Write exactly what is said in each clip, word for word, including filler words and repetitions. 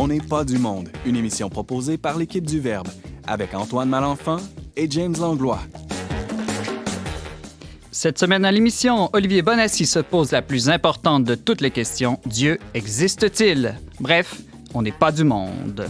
On n'est pas du monde, une émission proposée par l'équipe du Verbe, avec Antoine Malenfant et James Langlois. Cette semaine à l'émission, Olivier Bonassi se pose la plus importante de toutes les questions. Dieu existe-t-il? Bref, on n'est pas du monde.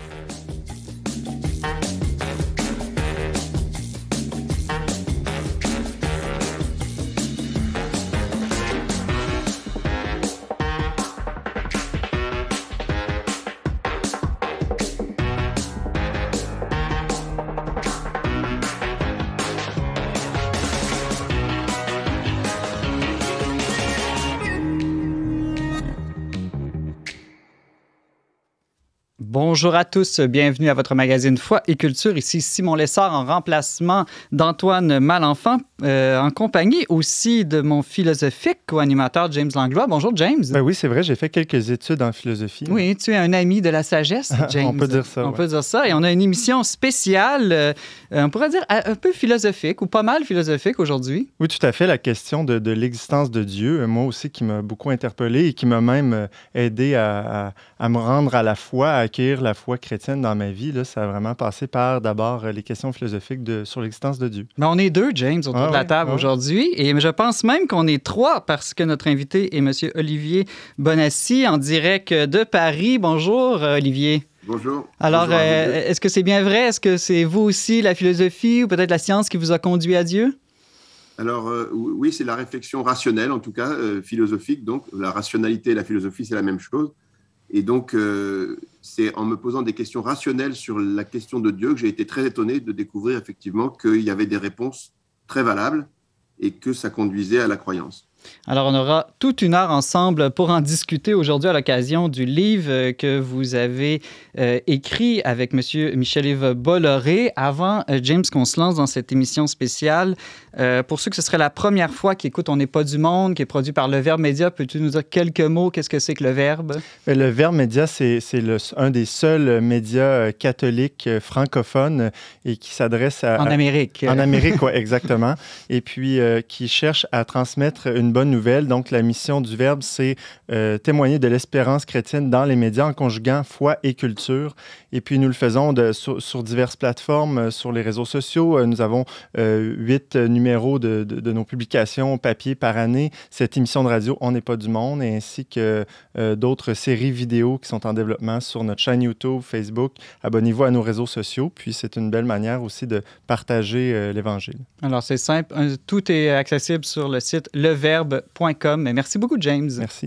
Bonjour à tous, bienvenue à votre magazine Foi et Culture. Ici Simon Lessard en remplacement d'Antoine Malenfant, euh, en compagnie aussi de mon philosophique co-animateur James Langlois. Bonjour James. Ben oui, c'est vrai, j'ai fait quelques études en philosophie. Oui, tu es un ami de la sagesse, James. On peut dire ça. On ouais. peut dire ça. Et on a une émission spéciale, euh, on pourrait dire un peu philosophique ou pas mal philosophique aujourd'hui. Oui, tout à fait. La question de, de l'existence de Dieu, moi aussi, qui m'a beaucoup interpellé et qui m'a même aidé à, à, à me rendre à la foi, à acquérir la foi chrétienne dans ma vie. Là, ça a vraiment passé par d'abord les questions philosophiques de, sur l'existence de Dieu. Ben, on est deux, James, autour ah, de la oui, table ah, aujourd'hui. Et je pense même qu'on est trois parce que notre invité est M. Olivier Bonassi, en direct de Paris. Bonjour, Olivier. Bonjour. Alors, Bonjour euh, est-ce que c'est bien vrai? Est-ce que c'est vous aussi, la philosophie ou peut-être la science qui vous a conduit à Dieu? Alors, euh, oui, c'est la réflexion rationnelle, en tout cas, euh, philosophique. Donc, la rationalité et la philosophie, c'est la même chose. Et donc, euh, c'est en me posant des questions rationnelles sur la question de Dieu que j'ai été très étonné de découvrir effectivement qu'il y avait des réponses très valables et que ça conduisait à la croyance. Alors, on aura toute une heure ensemble pour en discuter aujourd'hui à l'occasion du livre que vous avez euh, écrit avec M. Michel-Yves Bolloré. Avant, euh, James, qu'on se lance dans cette émission spéciale, euh, pour ceux que ce serait la première fois qui écoutent On n'est pas du monde, qui est produit par Le Verbe Média, peux-tu nous dire quelques mots? Qu'est-ce que c'est que Le Verbe? Le Verbe Média, c'est, c'est le, un des seuls médias catholiques francophones et qui s'adresse à... En Amérique. En Amérique, oui, exactement. Et puis, euh, qui cherche à transmettre une bonne nouvelle. Donc, la mission du Verbe, c'est euh, témoigner de l'espérance chrétienne dans les médias en conjuguant foi et culture. Et puis, nous le faisons de, sur, sur diverses plateformes, euh, sur les réseaux sociaux. Euh, nous avons euh, huit numéros de, de, de nos publications papier par année. Cette émission de radio, On n'est pas du monde, ainsi que euh, d'autres séries vidéo qui sont en développement sur notre chaîne YouTube, Facebook. Abonnez-vous à nos réseaux sociaux. Puis, c'est une belle manière aussi de partager euh, l'Évangile. Alors, c'est simple. Tout est accessible sur le site le verbe point com. Merci beaucoup, James. Merci.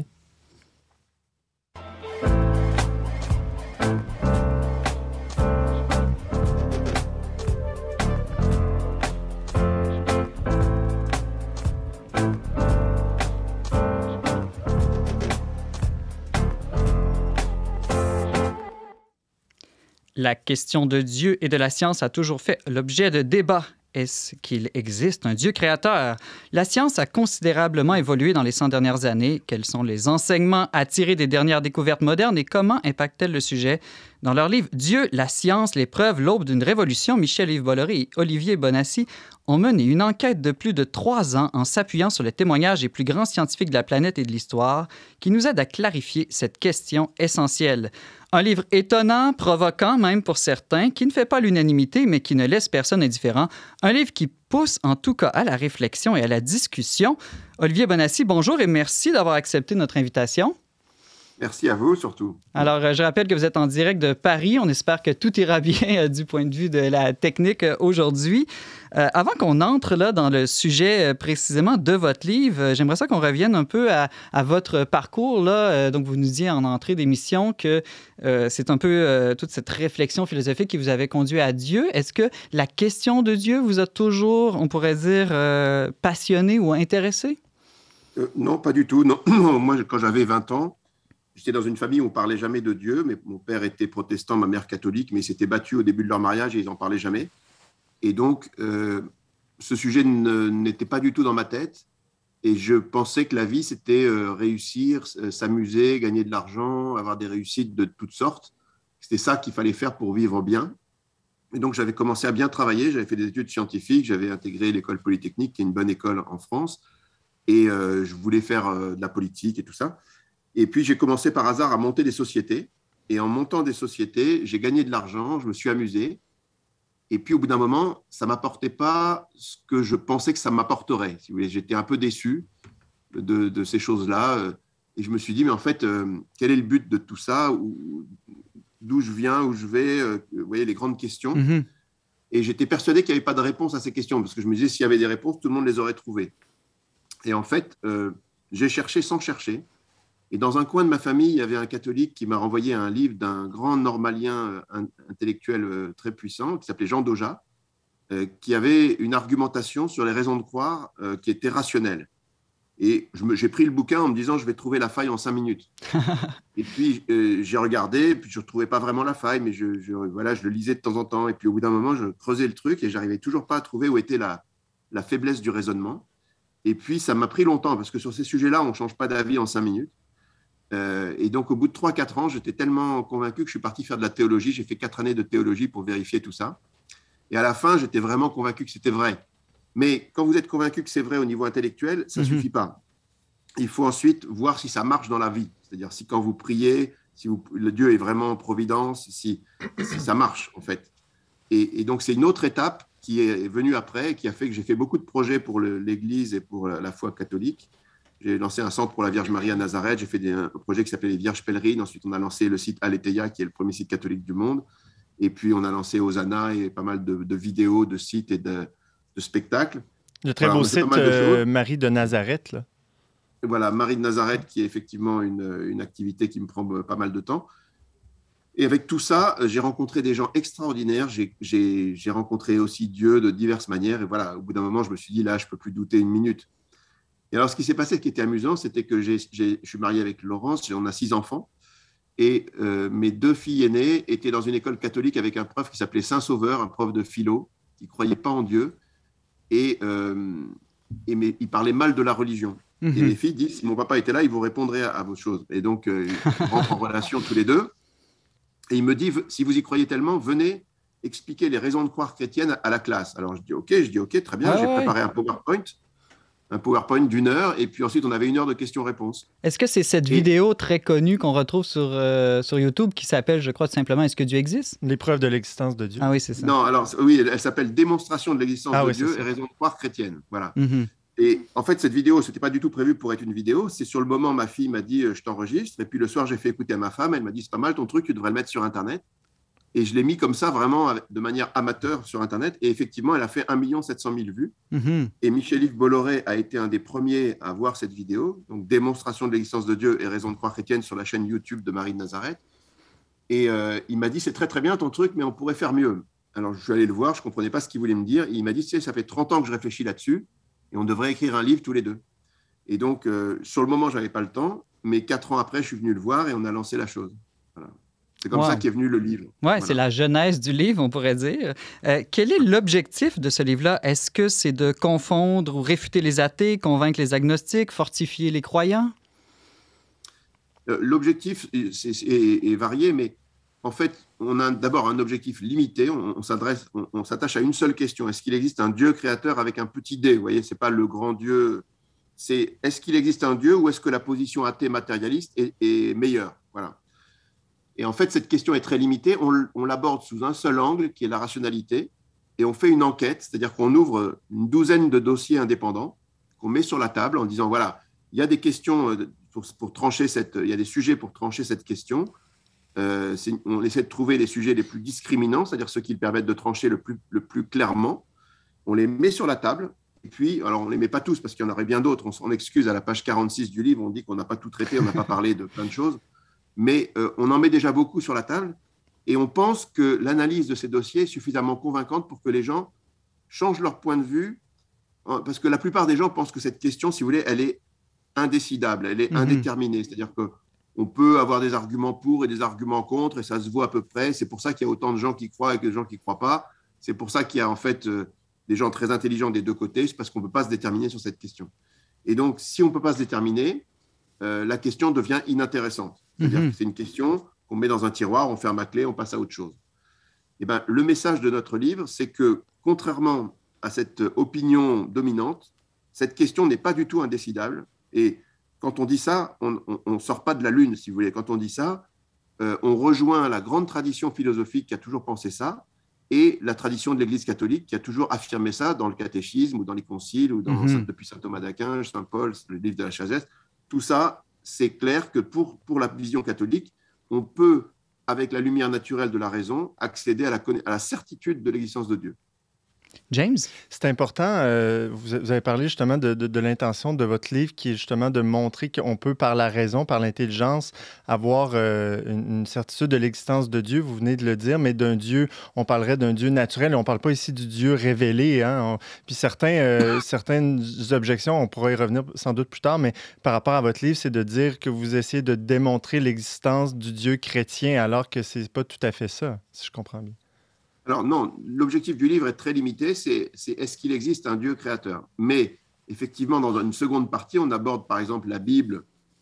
La question de Dieu et de la science a toujours fait l'objet de débats. Est-ce qu'il existe un Dieu créateur? La science a considérablement évolué dans les cent dernières années. Quels sont les enseignements à tirer des dernières découvertes modernes et comment impactent-elles le sujet? Dans leur livre « Dieu, la science, les preuves, l'aube d'une révolution », Michel-Yves Bolloré et Olivier Bonassi ont mené une enquête de plus de trois ans en s'appuyant sur les témoignages des plus grands scientifiques de la planète et de l'histoire qui nous aident à clarifier cette question essentielle. Un livre étonnant, provoquant même pour certains, qui ne fait pas l'unanimité, mais qui ne laisse personne indifférent. Un livre qui pousse en tout cas à la réflexion et à la discussion. Olivier Bonassi, bonjour et merci d'avoir accepté notre invitation. Merci à vous, surtout. Alors, euh, je rappelle que vous êtes en direct de Paris. On espère que tout ira bien euh, du point de vue de la technique euh, aujourd'hui. Euh, avant qu'on entre là dans le sujet euh, précisément de votre livre, euh, j'aimerais ça qu'on revienne un peu à, à votre parcours. Là. Euh, donc, vous nous disiez en entrée d'émission que euh, c'est un peu euh, toute cette réflexion philosophique qui vous avait conduit à Dieu. Est-ce que la question de Dieu vous a toujours, on pourrait dire, euh, passionné ou intéressé? Euh, non, pas du tout. Non. Moi, quand j'avais vingt ans, j'étais dans une famille où on ne parlait jamais de Dieu, mais mon père était protestant, ma mère catholique, mais ils s'étaient battus au début de leur mariage et ils n'en parlaient jamais. Et donc, euh, ce sujet ne, n'était pas du tout dans ma tête. Et je pensais que la vie, c'était euh, réussir, euh, s'amuser, gagner de l'argent, avoir des réussites de toutes sortes. C'était ça qu'il fallait faire pour vivre bien. Et donc, j'avais commencé à bien travailler. J'avais fait des études scientifiques. J'avais intégré l'école polytechnique, qui est une bonne école en France. Et euh, je voulais faire euh, de la politique et tout ça. Et puis, j'ai commencé par hasard à monter des sociétés. Et en montant des sociétés, j'ai gagné de l'argent, je me suis amusé. Et puis, au bout d'un moment, ça ne m'apportait pas ce que je pensais que ça m'apporterait. Si vous voulez, j'étais un peu déçu de, de ces choses-là. Et je me suis dit, mais en fait, euh, quel est le but de tout ça? D'où je viens, où je vais, euh, vous voyez, les grandes questions. Mm-hmm. Et j'étais persuadé qu'il n'y avait pas de réponse à ces questions, parce que je me disais, s'il y avait des réponses, tout le monde les aurait trouvées. Et en fait, euh, j'ai cherché sans chercher. Et dans un coin de ma famille, il y avait un catholique qui m'a renvoyé un livre d'un grand normalien euh, intellectuel euh, très puissant, qui s'appelait Jean Doja, euh, qui avait une argumentation sur les raisons de croire euh, qui était rationnelle. Et je me, j'ai pris le bouquin en me disant, je vais trouver la faille en cinq minutes. Et puis, euh, j'ai regardé, puis je ne retrouvais pas vraiment la faille, mais je, je, voilà, je le lisais de temps en temps. Et puis, au bout d'un moment, je creusais le truc et je n'arrivais toujours pas à trouver où était la, la faiblesse du raisonnement. Et puis, ça m'a pris longtemps, parce que sur ces sujets-là, on ne change pas d'avis en cinq minutes. Euh, et donc, au bout de trois quatre ans, j'étais tellement convaincu que je suis parti faire de la théologie. J'ai fait quatre années de théologie pour vérifier tout ça. Et à la fin, j'étais vraiment convaincu que c'était vrai. Mais quand vous êtes convaincu que c'est vrai au niveau intellectuel, ça ne mmh. suffit pas. Il faut ensuite voir si ça marche dans la vie. C'est-à-dire si quand vous priez, si vous, le Dieu est vraiment en providence, si, si ça marche en fait. Et, et donc, c'est une autre étape qui est venue après et qui a fait que j'ai fait beaucoup de projets pour le, l'Église et pour la, la foi catholique. J'ai lancé un centre pour la Vierge Marie à Nazareth. J'ai fait des, un projet qui s'appelait les Vierges Pèlerines. Ensuite, on a lancé le site Aletheia, qui est le premier site catholique du monde. Et puis, on a lancé Hosanna et pas mal de, de vidéos, de sites et de, de spectacles. Le très voilà, beau site euh, Marie de Nazareth. Là. Voilà, Marie de Nazareth, qui est effectivement une, une activité qui me prend pas mal de temps. Et avec tout ça, j'ai rencontré des gens extraordinaires. J'ai, j'ai, j'ai rencontré aussi Dieu de diverses manières. Et voilà, au bout d'un moment, je me suis dit, là, je ne peux plus douter une minute. Et alors, ce qui s'est passé, ce qui était amusant, c'était que j'ai, j'ai, je suis marié avec Laurence, on a six enfants. Et euh, mes deux filles aînées étaient dans une école catholique avec un prof qui s'appelait Saint-Sauveur, un prof de philo, qui ne croyait pas en Dieu. Et, euh, et mais, il parlait mal de la religion. Mm-hmm. Et mes filles disent, si mon papa était là, il vous répondrait à, à vos choses. Et donc, euh, ils rentrent en relation tous les deux. Et il me dit, si vous y croyez tellement, venez expliquer les raisons de croire chrétiennes à la classe. Alors, je dis, OK, je dis, OK, très bien. Ah, j'ai ouais. préparé un PowerPoint, un PowerPoint d'une heure. Et puis ensuite, on avait une heure de questions-réponses. Est-ce que c'est cette et... vidéo très connue qu'on retrouve sur, euh, sur YouTube qui s'appelle, je crois, tout simplement, Est-ce que Dieu existe? L'épreuve de l'existence de Dieu. Ah oui, c'est ça. Non, alors, oui, elle, elle s'appelle Démonstration de l'existence ah, de oui, Dieu et raisons de croire chrétiennes. Voilà. Mm-hmm. Et en fait, cette vidéo, ce n'était pas du tout prévu pour être une vidéo. C'est sur le moment, ma fille m'a dit, je t'enregistre. Et puis le soir, j'ai fait écouter à ma femme. Elle m'a dit, c'est pas mal ton truc, tu devrais le mettre sur Internet. Et je l'ai mis comme ça, vraiment, de manière amateur sur Internet. Et effectivement, elle a fait un million sept cent mille vues. Mm-hmm. Et Michel-Yves Bolloré a été un des premiers à voir cette vidéo. Donc, démonstration de l'existence de Dieu et raison de croire chrétienne sur la chaîne YouTube de Marie de Nazareth. Et euh, il m'a dit, c'est très, très bien ton truc, mais on pourrait faire mieux. Alors, je suis allé le voir, je ne comprenais pas ce qu'il voulait me dire. Et il m'a dit, tu sais, ça fait trente ans que je réfléchis là-dessus. Et on devrait écrire un livre tous les deux. Et donc, euh, sur le moment, je n'avais pas le temps. Mais quatre ans après, je suis venu le voir et on a lancé la chose. Voilà. C'est comme wow. ça qu'est venu le livre. Oui, voilà. C'est la genèse du livre, on pourrait dire. Euh, quel est l'objectif de ce livre-là? Est-ce que c'est de confondre ou réfuter les athées, convaincre les agnostiques, fortifier les croyants? Euh, l'objectif c'est, c'est, est, est varié, mais en fait, on a d'abord un objectif limité. On, on, s'adresse, on, on s'attache à une seule question. Est-ce qu'il existe un Dieu créateur avec un petit d? Vous voyez, ce n'est pas le grand Dieu. C'est est-ce qu'il existe un Dieu ou est-ce que la position athée matérialiste est, est meilleure? Voilà. Et en fait, cette question est très limitée. On, on l'aborde sous un seul angle, qui est la rationalité. Et on fait une enquête, c'est-à-dire qu'on ouvre une douzaine de dossiers indépendants qu'on met sur la table en disant, voilà, il y a des questions pour, pour trancher cette, il y a des sujets pour trancher cette question. Euh, c'est, on essaie de trouver les sujets les plus discriminants, c'est-à-dire ceux qui permettent de trancher le plus, le plus clairement. On les met sur la table. Et puis, alors on ne les met pas tous parce qu'il y en aurait bien d'autres. On s'en excuse à la page quarante-six du livre. On dit qu'on n'a pas tout traité, on n'a pas parlé de plein de choses. Mais euh, on en met déjà beaucoup sur la table et on pense que l'analyse de ces dossiers est suffisamment convaincante pour que les gens changent leur point de vue, parce que la plupart des gens pensent que cette question, si vous voulez, elle est indécidable, elle est mmh. indéterminée. C'est-à-dire qu'on peut avoir des arguments pour et des arguments contre et ça se voit à peu près. C'est pour ça qu'il y a autant de gens qui croient et que de gens qui ne croient pas. C'est pour ça qu'il y a en fait euh, des gens très intelligents des deux côtés, c'est parce qu'on ne peut pas se déterminer sur cette question. Et donc, si on ne peut pas se déterminer, euh, la question devient inintéressante. C'est-à-dire mmh. que c'est une question qu'on met dans un tiroir, on ferme à clé, on passe à autre chose. Et ben, le message de notre livre, c'est que, contrairement à cette opinion dominante, cette question n'est pas du tout indécidable. Et quand on dit ça, on ne sort pas de la lune, si vous voulez. Quand on dit ça, euh, on rejoint la grande tradition philosophique qui a toujours pensé ça, et la tradition de l'Église catholique qui a toujours affirmé ça dans le catéchisme ou dans les conciles ou dans, mm-hmm. depuis saint Thomas d'Aquin, saint Paul, le livre de la Chazès. Tout ça, c'est clair que pour, pour la vision catholique, on peut, avec la lumière naturelle de la raison, accéder à la, à la certitude de l'existence de Dieu. James? C'est important, euh, vous, vous avez parlé justement de, de, de l'intention de votre livre qui est justement de montrer qu'on peut par la raison, par l'intelligence, avoir euh, une, une certitude de l'existence de Dieu, vous venez de le dire, mais d'un Dieu, on parlerait d'un Dieu naturel, et on ne parle pas ici du Dieu révélé. Hein, on, puis certains, euh, certaines objections, on pourra y revenir sans doute plus tard, mais par rapport à votre livre, c'est de dire que vous essayez de démontrer l'existence du Dieu chrétien, alors que ce n'est pas tout à fait ça, si je comprends bien. Alors non, l'objectif du livre est très limité, c'est, c'est est-ce qu'il existe un Dieu créateur? Mais effectivement, dans une seconde partie, on aborde par exemple la Bible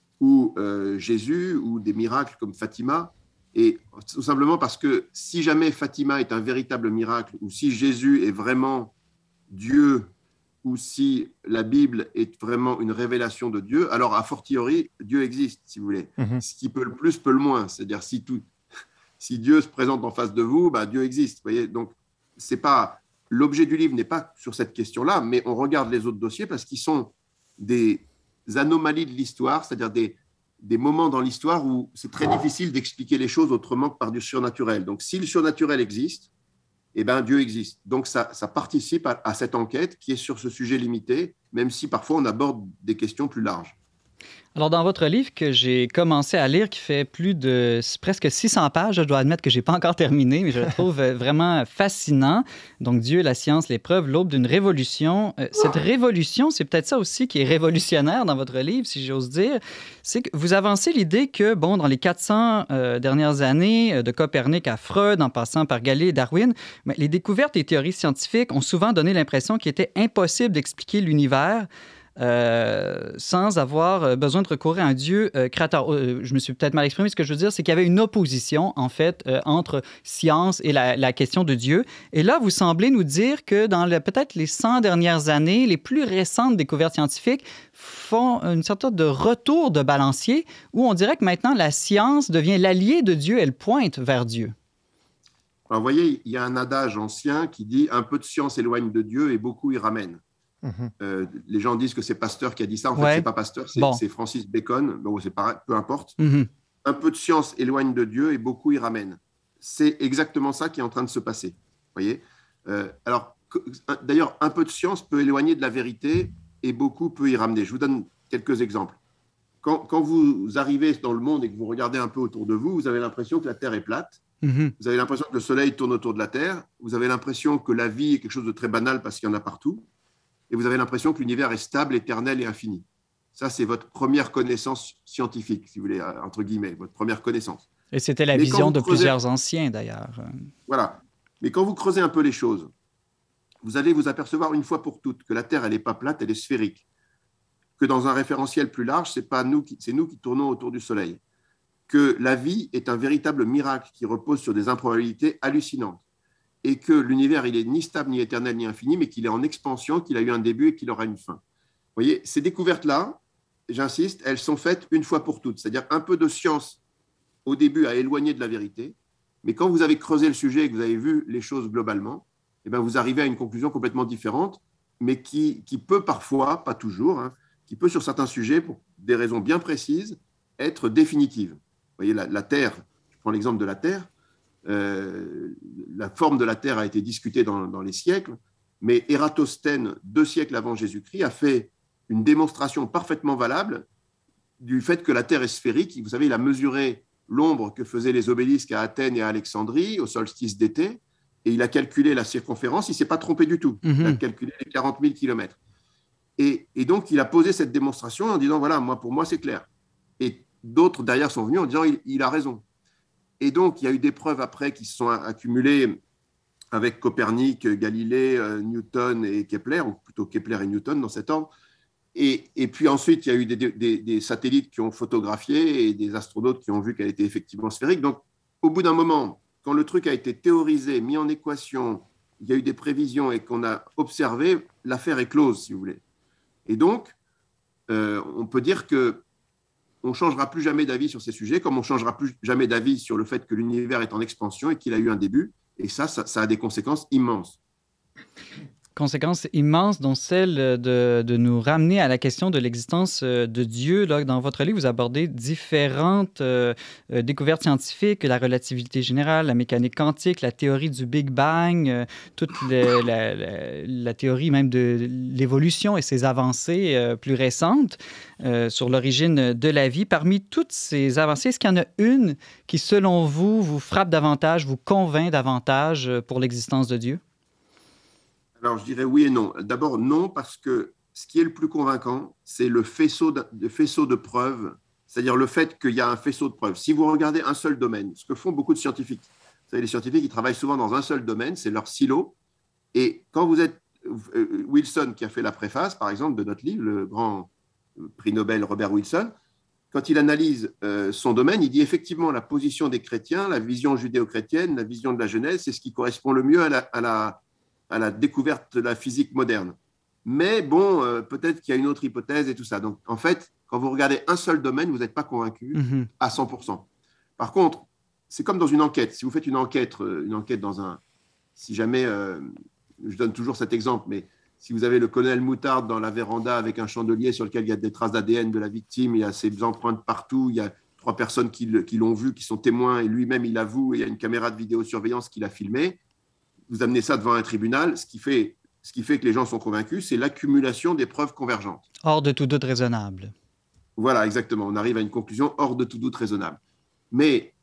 ou euh, Jésus ou des miracles comme Fatima, et tout simplement parce que si jamais Fatima est un véritable miracle, ou si Jésus est vraiment Dieu, ou si la Bible est vraiment une révélation de Dieu, alors a fortiori, Dieu existe, si vous voulez. Mm-hmm. Ce qui peut le plus, peut le moins, c'est-à-dire si tout... Si Dieu se présente en face de vous, bah Dieu existe. Vous voyez, donc, c'est pas, l'objet du livre n'est pas sur cette question-là, mais on regarde les autres dossiers parce qu'ils sont des anomalies de l'histoire, c'est-à-dire des, des moments dans l'histoire où c'est très difficile d'expliquer les choses autrement que par du surnaturel. Donc, si le surnaturel existe, eh ben, Dieu existe. Donc, ça, ça participe à, à cette enquête qui est sur ce sujet limité, même si parfois on aborde des questions plus larges. Alors, dans votre livre que j'ai commencé à lire, qui fait plus de presque six cents pages, je dois admettre que je n'ai pas encore terminé, mais je le trouve vraiment fascinant. Donc, Dieu, la science, les preuves, l'aube d'une révolution. Cette révolution, c'est peut-être ça aussi qui est révolutionnaire dans votre livre, si j'ose dire. C'est que vous avancez l'idée que, bon, dans les quatre cents euh, dernières années, de Copernic à Freud, en passant par Galilée et Darwin, mais les découvertes et théories scientifiques ont souvent donné l'impression qu'il était impossible d'expliquer l'univers Euh, sans avoir besoin de recourir à un Dieu euh, créateur. Euh, je me suis peut-être mal exprimé. Ce que je veux dire, c'est qu'il y avait une opposition, en fait, euh, entre science et la, la question de Dieu. Et là, vous semblez nous dire que dans le, peut-être les cent dernières années, les plus récentes découvertes scientifiques font une sorte de retour de balancier où on dirait que maintenant, la science devient l'allié de Dieu. Elle pointe vers Dieu. Alors, vous voyez, il y a un adage ancien qui dit « un peu de science éloigne de Dieu et beaucoup y ramène ». Mmh. Euh, les gens disent que c'est Pasteur qui a dit ça. En fait, ouais. c'est pas Pasteur, c'est, bon. c'est Francis Bacon. Bon, c'est pareil, peu importe. Mmh. Un peu de science éloigne de Dieu et beaucoup y ramène. C'est exactement ça qui est en train de se passer. Voyez. Euh, alors, d'ailleurs, un peu de science peut éloigner de la vérité et beaucoup peut y ramener. Je vous donne quelques exemples. Quand, quand vous arrivez dans le monde et que vous regardez un peu autour de vous, vous avez l'impression que la Terre est plate. Mmh. Vous avez l'impression que le Soleil tourne autour de la Terre. Vous avez l'impression que la vie est quelque chose de très banal parce qu'il y en a partout. Et vous avez l'impression que l'univers est stable, éternel et infini. Ça, c'est votre première connaissance scientifique, si vous voulez, entre guillemets, votre première connaissance. Et c'était la Mais vision de creusez... plusieurs anciens, d'ailleurs. Voilà. Mais quand vous creusez un peu les choses, vous allez vous apercevoir une fois pour toutes que la Terre, elle n'est pas plate, elle est sphérique. Que dans un référentiel plus large, c'est pas nous qui, c'est nous qui tournons autour du Soleil. Que la vie est un véritable miracle qui repose sur des improbabilités hallucinantes. Et que l'univers, il est ni stable, ni éternel, ni infini, mais qu'il est en expansion, qu'il a eu un début et qu'il aura une fin. Vous voyez, ces découvertes-là, j'insiste, elles sont faites une fois pour toutes. C'est-à-dire un peu de science au début à éloigner de la vérité, mais quand vous avez creusé le sujet et que vous avez vu les choses globalement, eh bien, vous arrivez à une conclusion complètement différente, mais qui, qui peut parfois, pas toujours, hein, qui peut sur certains sujets, pour des raisons bien précises, être définitive. Vous voyez, la, la Terre, je prends l'exemple de la Terre, Euh, la forme de la Terre a été discutée dans, dans les siècles, mais Ératosthène, deux siècles avant Jésus-Christ, a fait une démonstration parfaitement valable du fait que la Terre est sphérique. Vous savez, il a mesuré l'ombre que faisaient les obélisques à Athènes et à Alexandrie au solstice d'été, et il a calculé la circonférence. Il ne s'est pas trompé du tout. Mm-hmm. Il a calculé les quarante mille kilomètres. Et, et donc, il a posé cette démonstration en disant, voilà, moi, pour moi, c'est clair. Et d'autres derrière sont venus en disant, il, il a raison. Et donc, il y a eu des preuves après qui se sont accumulées avec Copernic, Galilée, Newton et Kepler, ou plutôt Kepler et Newton dans cet ordre. Et, et puis ensuite, il y a eu des, des, des satellites qui ont photographié et des astronautes qui ont vu qu'elle était effectivement sphérique. Donc, au bout d'un moment, quand le truc a été théorisé, mis en équation, il y a eu des prévisions et qu'on a observé, l'affaire est close, si vous voulez. Et donc, euh, on peut dire que on ne changera plus jamais d'avis sur ces sujets, comme on ne changera plus jamais d'avis sur le fait que l'univers est en expansion et qu'il a eu un début. Et ça, ça, ça a des conséquences immenses. Conséquences immenses, dont celle de, de nous ramener à la question de l'existence de Dieu. Là, dans votre livre, vous abordez différentes euh, découvertes scientifiques, la relativité générale, la mécanique quantique, la théorie du Big Bang, euh, toute le, la, la, la théorie même de l'évolution et ses avancées euh, plus récentes euh, sur l'origine de la vie. Parmi toutes ces avancées, est-ce qu'il y en a une qui, selon vous, vous frappe davantage, vous convainc davantage pour l'existence de Dieu? Alors, je dirais oui et non. D'abord, non, parce que ce qui est le plus convaincant, c'est le faisceau de, le faisceau de preuves, c'est-à-dire le fait qu'il y a un faisceau de preuves. Si vous regardez un seul domaine, ce que font beaucoup de scientifiques, vous savez, les scientifiques, ils travaillent souvent dans un seul domaine, c'est leur silo. Et quand vous êtes euh, Wilson, qui a fait la préface, par exemple, de notre livre, le grand prix Nobel Robert Wilson, quand il analyse euh, son domaine, il dit effectivement la position des chrétiens, la vision judéo-chrétienne, la vision de la Genèse, c'est ce qui correspond le mieux à la, à la à la découverte de la physique moderne. Mais bon, euh, peut-être qu'il y a une autre hypothèse et tout ça. Donc, en fait, quand vous regardez un seul domaine, vous n'êtes pas convaincu mm-hmm. à cent pour cent. Par contre, c'est comme dans une enquête. Si vous faites une enquête, euh, une enquête dans un... Si jamais, euh, je donne toujours cet exemple, mais si vous avez le colonel Moutarde dans la véranda avec un chandelier sur lequel il y a des traces d'A D N de la victime, il y a ses empreintes partout, il y a trois personnes qui, le, qui l'ont vu, qui sont témoins, et lui-même, il avoue, et il y a une caméra de vidéosurveillance qui l'a filmé. Vous amenez ça devant un tribunal, ce qui fait, ce qui fait que les gens sont convaincus, c'est l'accumulation des preuves convergentes. Hors de tout doute raisonnable. Voilà, exactement. On arrive à une conclusion hors de tout doute raisonnable. Mais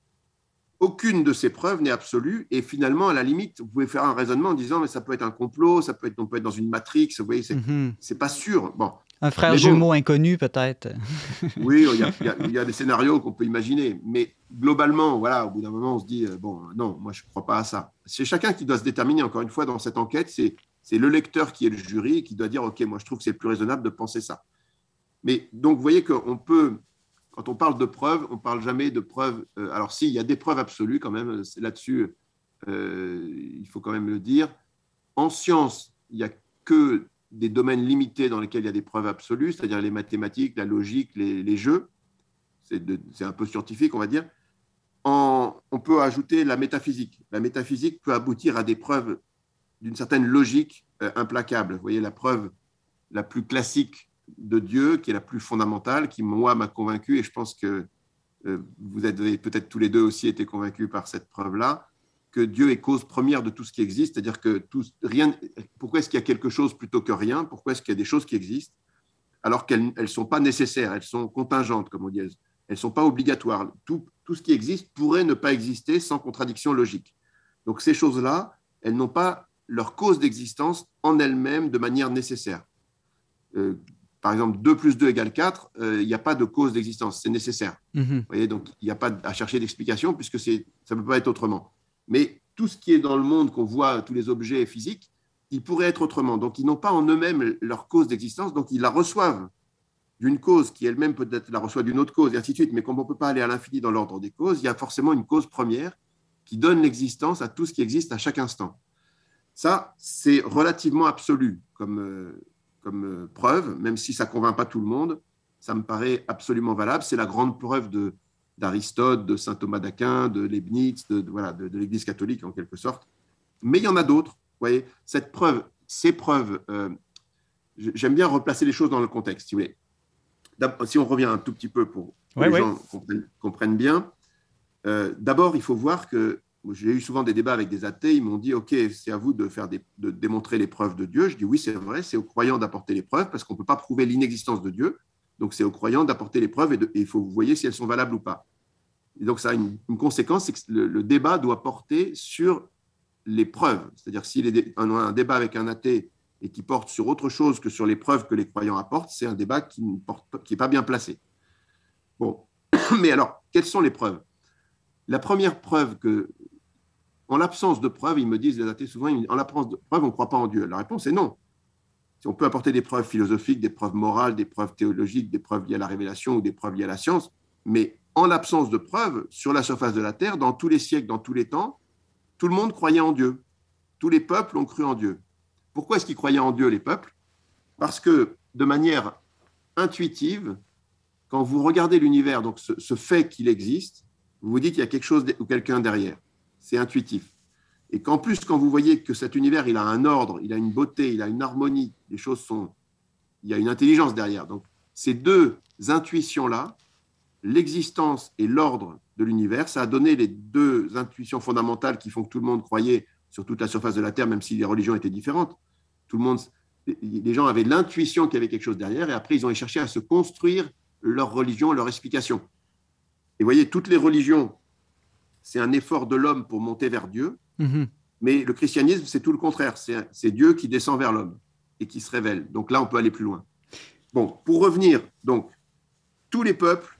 aucune de ces preuves n'est absolue, et finalement, à la limite, vous pouvez faire un raisonnement en disant mais ça peut être un complot, ça peut être, on peut être dans une matrix, vous voyez, c'est, mm-hmm. c'est pas sûr. Bon. Un frère bon, jumeau inconnu, peut-être. Oui, il y, a, il, y a, il y a des scénarios qu'on peut imaginer, mais globalement, voilà, au bout d'un moment, on se dit, euh, bon, non, moi, je ne crois pas à ça. C'est chacun qui doit se déterminer, encore une fois, dans cette enquête, c'est, c'est le lecteur qui est le jury, qui doit dire, OK, moi, je trouve que c'est le plus raisonnable de penser ça. Mais donc, vous voyez qu'on peut, quand on parle de preuves, on ne parle jamais de preuves. Euh, alors, si, il y a des preuves absolues, quand même, là-dessus, euh, il faut quand même le dire. En science, il n'y a que des domaines limités dans lesquels il y a des preuves absolues, c'est-à-dire les mathématiques, la logique, les, les jeux. C'est, de, c'est un peu scientifique, on va dire. En, on peut ajouter la métaphysique. La métaphysique peut aboutir à des preuves d'une certaine logique euh, implacable. Vous voyez, la preuve la plus classique de Dieu, qui est la plus fondamentale, qui, moi, m'a convaincu, et je pense que euh, vous avez peut-être tous les deux aussi été convaincus par cette preuve-là, que Dieu est cause première de tout ce qui existe, c'est-à-dire que tout, rien, pourquoi est-ce qu'il y a quelque chose plutôt que rien? Pourquoi est-ce qu'il y a des choses qui existent alors qu'elles ne sont pas nécessaires, elles sont contingentes, comme on dit, elles ne sont pas obligatoires. Tout, tout ce qui existe pourrait ne pas exister sans contradiction logique. Donc ces choses-là, elles n'ont pas leur cause d'existence en elles-mêmes de manière nécessaire. Euh, par exemple, deux plus deux égale quatre, euh, il n'y a pas de cause d'existence, c'est nécessaire. Mm-hmm. Vous voyez, donc il n'y a pas à chercher d'explication puisque c'est, ça ne peut pas être autrement. Mais tout ce qui est dans le monde, qu'on voit, tous les objets physiques, ils pourraient être autrement. Donc, ils n'ont pas en eux-mêmes leur cause d'existence, donc ils la reçoivent d'une cause qui elle-même peut-être la reçoit d'une autre cause, et ainsi de suite. Mais comme on ne peut pas aller à l'infini dans l'ordre des causes, il y a forcément une cause première qui donne l'existence à tout ce qui existe à chaque instant. Ça, c'est relativement absolu comme, euh, comme euh, preuve, même si ça ne convainc pas tout le monde, ça me paraît absolument valable. C'est la grande preuve de d'Aristote, de saint Thomas d'Aquin, de Leibniz, de, de, voilà, de, de l'Église catholique en quelque sorte. Mais il y en a d'autres. Vous voyez, cette preuve, ces preuves, euh, j'aime bien replacer les choses dans le contexte. Si, vous voulez. Si on revient un tout petit peu pour que ouais, les ouais. gens comprennent, comprennent bien, euh, d'abord, il faut voir que j'ai eu souvent des débats avec des athées, ils m'ont dit « Ok, c'est à vous de, faire des, de démontrer les preuves de Dieu ». Je dis « Oui, c'est vrai, c'est aux croyants d'apporter les preuves parce qu'on ne peut pas prouver l'inexistence de Dieu. » Donc, c'est aux croyants d'apporter les preuves et, de, et il faut vous voyez si elles sont valables ou pas. Et donc, ça a une, une conséquence, c'est que le, le débat doit porter sur les preuves. C'est-à-dire, s'il y a un, un débat avec un athée et qui porte sur autre chose que sur les preuves que les croyants apportent, c'est un débat qui n'est pas bien placé. Bon, mais alors, quelles sont les preuves? La première preuve que, en l'absence de preuves, ils me disent, les athées souvent, en l'absence de preuves, on ne croit pas en Dieu. La réponse est non. On peut apporter des preuves philosophiques, des preuves morales, des preuves théologiques, des preuves liées à la révélation ou des preuves liées à la science, mais en l'absence de preuves, sur la surface de la Terre, dans tous les siècles, dans tous les temps, tout le monde croyait en Dieu. Tous les peuples ont cru en Dieu. Pourquoi est-ce qu'ils croyaient en Dieu, les peuples? Parce que, de manière intuitive, quand vous regardez l'univers, donc ce, ce fait qu'il existe, vous vous dites qu'il y a quelque chose ou quelqu'un derrière. C'est intuitif. Et qu'en plus, quand vous voyez que cet univers, il a un ordre, il a une beauté, il a une harmonie, les choses sont... il y a une intelligence derrière. Donc, ces deux intuitions-là, l'existence et l'ordre de l'univers, ça a donné les deux intuitions fondamentales qui font que tout le monde croyait sur toute la surface de la Terre, même si les religions étaient différentes. Tout le monde, les gens avaient l'intuition qu'il y avait quelque chose derrière, et après, ils ont cherché à se construire leur religion, leur explication. Et vous voyez, toutes les religions, c'est un effort de l'homme pour monter vers Dieu, mm-hmm. mais le christianisme, c'est tout le contraire. C'est, c'est Dieu qui descend vers l'homme et qui se révèle. Donc là, on peut aller plus loin. Bon, pour revenir, donc, tous les peuples,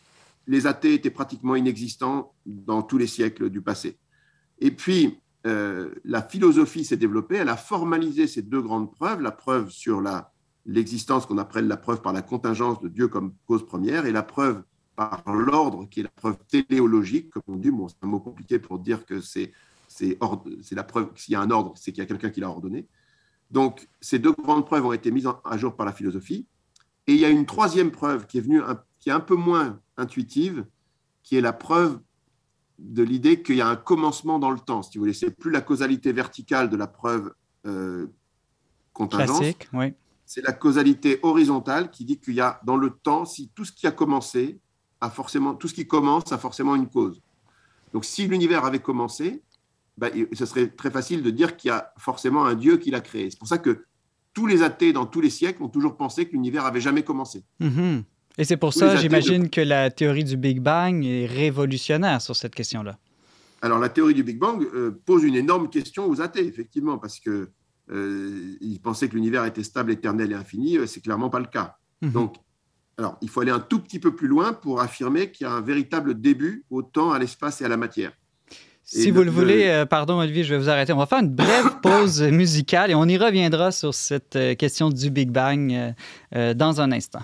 les athées étaient pratiquement inexistants dans tous les siècles du passé. Et puis, euh, la philosophie s'est développée, elle a formalisé ces deux grandes preuves, la preuve sur la, l'existence qu'on appelle la preuve par la contingence de Dieu comme cause première, et la preuve par l'ordre, qui est la preuve téléologique, comme on dit. Bon, c'est un mot compliqué pour dire que c'est, c'est, ordre, c'est la preuve, s'il y a un ordre, c'est qu'il y a quelqu'un qui l'a ordonné. Donc, ces deux grandes preuves ont été mises à jour par la philosophie. Et il y a une troisième preuve qui est venue, qui est un peu moins intuitive, qui est la preuve de l'idée qu'il y a un commencement dans le temps, si vous voulez. C'est plus la causalité verticale de la preuve euh, contingence. Classique, oui. C'est la causalité horizontale qui dit qu'il y a dans le temps, si tout ce qui a commencé, a forcément, tout ce qui commence a forcément une cause. Donc, si l'univers avait commencé, ben, ce serait très facile de dire qu'il y a forcément un Dieu qui l'a créé. C'est pour ça que tous les athées dans tous les siècles ont toujours pensé que l'univers n'avait jamais commencé. Mm-hmm. Et c'est pour tous ça, j'imagine, de... que la théorie du Big Bang est révolutionnaire sur cette question-là. Alors, la théorie du Big Bang euh, pose une énorme question aux athées, effectivement, parce qu'ils euh, pensaient que l'univers était stable, éternel et infini. Euh, c'est clairement pas le cas. Mm-hmm. Donc, alors, il faut aller un tout petit peu plus loin pour affirmer qu'il y a un véritable début au temps, à l'espace et à la matière. Si et vous le, le voulez, euh, pardon Olivier, je vais vous arrêter. On va faire une brève pause musicale et on y reviendra sur cette euh, question du Big Bang euh, euh, dans un instant.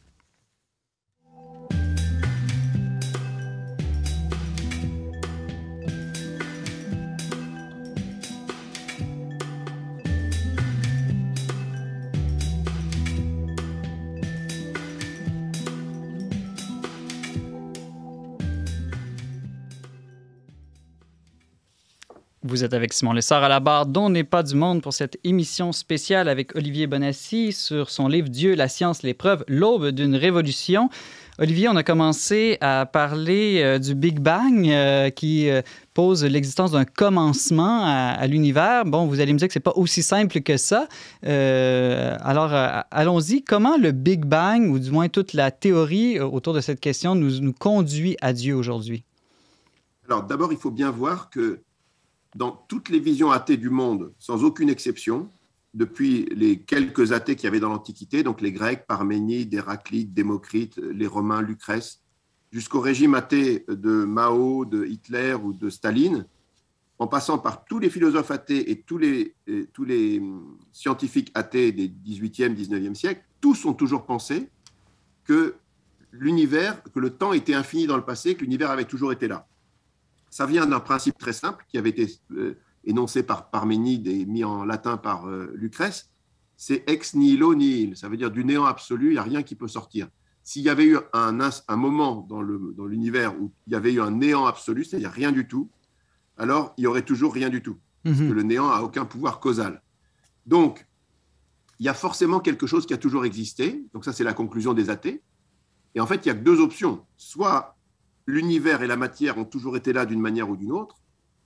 Vous êtes avec Simon Lessard à la barre d'On n'est pas du monde pour cette émission spéciale avec Olivier Bonassi sur son livre « Dieu, la science, les preuves, l'aube d'une révolution ». Olivier, on a commencé à parler euh, du Big Bang euh, qui euh, pose l'existence d'un commencement à, à l'univers. Bon, vous allez me dire que ce n'est pas aussi simple que ça. Euh, alors, euh, allons-y. Comment le Big Bang, ou du moins toute la théorie autour de cette question, nous, nous conduit à Dieu aujourd'hui? Alors, d'abord, il faut bien voir que dans toutes les visions athées du monde, sans aucune exception, depuis les quelques athées qu'il y avait dans l'Antiquité, donc les Grecs, Parménide, Héraclite, Démocrite, les Romains, Lucrèce, jusqu'au régime athée de Mao, de Hitler ou de Staline, en passant par tous les philosophes athées et tous les, et tous les scientifiques athées des dix-huitième, dix-neuvième siècle, tous ont toujours pensé que l'univers, que le temps était infini dans le passé, que l'univers avait toujours été là. Ça vient d'un principe très simple qui avait été euh, énoncé par Parménide et mis en latin par euh, Lucrèce, c'est ex nihilo nihil, ça veut dire du néant absolu, il n'y a rien qui peut sortir. S'il y avait eu un, un moment dans, le, dans l'univers où il y avait eu un néant absolu, c'est-à-dire rien du tout, alors il y aurait toujours rien du tout, mm-hmm. parce que le néant n'a aucun pouvoir causal. Donc, il y a forcément quelque chose qui a toujours existé, donc ça c'est la conclusion des athées, et en fait il n'y a que deux options, soit l'univers et la matière ont toujours été là d'une manière ou d'une autre,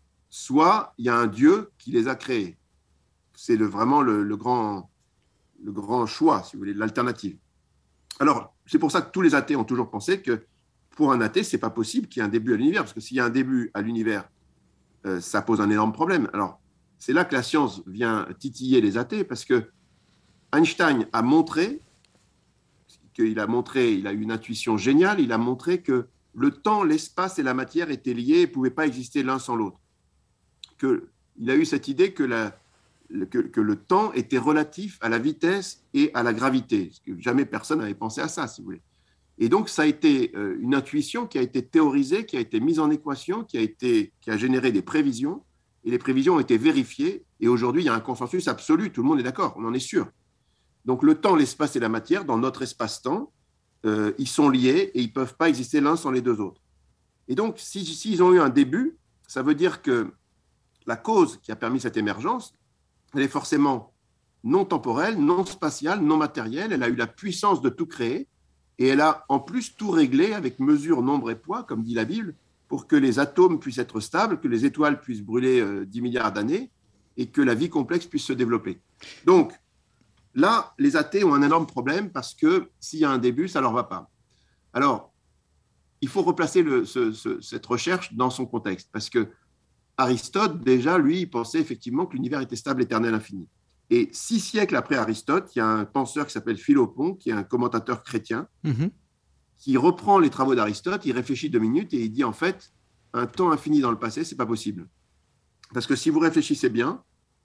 soit il y a un Dieu qui les a créés. C'est le, vraiment le, le, grand, le grand choix, si vous voulez, l'alternative. Alors, c'est pour ça que tous les athées ont toujours pensé que pour un athée, ce n'est pas possible qu'il y ait un début à l'univers, parce que s'il y a un début à l'univers, euh, ça pose un énorme problème. Alors, c'est là que la science vient titiller les athées, parce que Einstein a montré, qu'il a montré, il a eu une intuition géniale, il a montré que le temps, l'espace et la matière étaient liés et ne pouvaient pas exister l'un sans l'autre. Que, il a eu cette idée que, la, que, que le temps était relatif à la vitesse et à la gravité. Parce que jamais personne n'avait pensé à ça, si vous voulez. Et donc, ça a été une intuition qui a été théorisée, qui a été mise en équation, qui a, été, qui a généré des prévisions. Et les prévisions ont été vérifiées. Et aujourd'hui, il y a un consensus absolu. Tout le monde est d'accord, on en est sûr. Donc, le temps, l'espace et la matière, dans notre espace-temps, euh, ils sont liés et ils ne peuvent pas exister l'un sans les deux autres. Et donc, s'ils si, si ont eu un début, ça veut dire que la cause qui a permis cette émergence, elle est forcément non temporelle, non spatiale, non matérielle. Elle a eu la puissance de tout créer et elle a en plus tout réglé avec mesure, nombre et poids, comme dit la Bible, pour que les atomes puissent être stables, que les étoiles puissent brûler euh, dix milliards d'années et que la vie complexe puisse se développer. Donc, là, les athées ont un énorme problème parce que s'il y a un début, ça ne leur va pas. Alors, il faut replacer le, ce, ce, cette recherche dans son contexte parce que Aristote, déjà, lui, il pensait effectivement que l'univers était stable, éternel, infini. Et six siècles après Aristote, il y a un penseur qui s'appelle Philopon, qui est un commentateur chrétien, mm-hmm. qui reprend les travaux d'Aristote, il réfléchit deux minutes et il dit en fait, un temps infini dans le passé, ce n'est pas possible. Parce que si vous réfléchissez bien,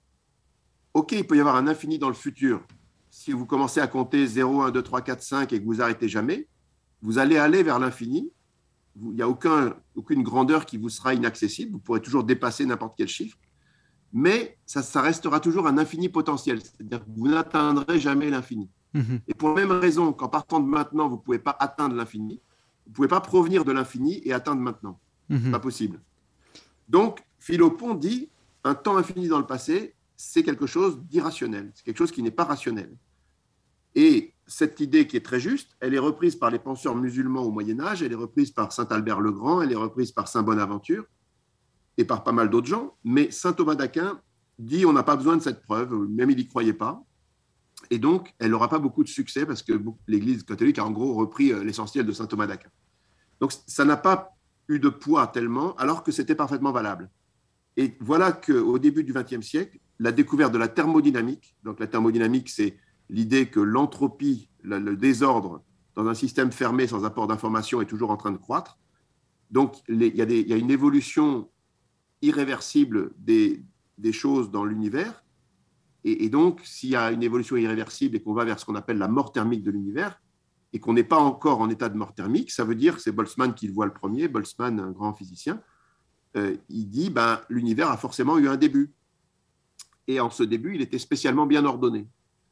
ok, il peut y avoir un infini dans le futur. Si vous commencez à compter zéro, un, deux, trois, quatre, cinq et que vous arrêtez jamais, vous allez aller vers l'infini. Il n'y a aucun, aucune grandeur qui vous sera inaccessible. Vous pourrez toujours dépasser n'importe quel chiffre. Mais ça, ça restera toujours un infini potentiel. C'est-à-dire que vous n'atteindrez jamais l'infini. Mmh. Et pour la même raison qu'en partant de maintenant, vous ne pouvez pas atteindre l'infini, vous ne pouvez pas provenir de l'infini et atteindre maintenant. Mmh. Ce n'est pas possible. Donc, Philopon dit, un temps infini dans le passé, c'est quelque chose d'irrationnel. C'est quelque chose qui n'est pas rationnel. Et cette idée qui est très juste, elle est reprise par les penseurs musulmans au Moyen-Âge, elle est reprise par saint Albert le Grand, elle est reprise par saint Bonaventure et par pas mal d'autres gens. Mais saint Thomas d'Aquin dit on n'a pas besoin de cette preuve, même il n'y croyait pas. Et donc, elle n'aura pas beaucoup de succès parce que l'Église catholique a en gros repris l'essentiel de saint Thomas d'Aquin. Donc, ça n'a pas eu de poids tellement, alors que c'était parfaitement valable. Et voilà qu'au début du vingtième siècle, la découverte de la thermodynamique, donc la thermodynamique, c'est l'idée que l'entropie, le, le désordre dans un système fermé sans apport d'information est toujours en train de croître. Donc, les, il, y a des, il y a une évolution irréversible des, des choses dans l'univers. Et, et donc, s'il y a une évolution irréversible et qu'on va vers ce qu'on appelle la mort thermique de l'univers, et qu'on n'est pas encore en état de mort thermique, ça veut dire, c'est Boltzmann qui le voit le premier, Boltzmann, un grand physicien, euh, il dit ben, l'univers a forcément eu un début. Et en ce début, il était spécialement bien ordonné.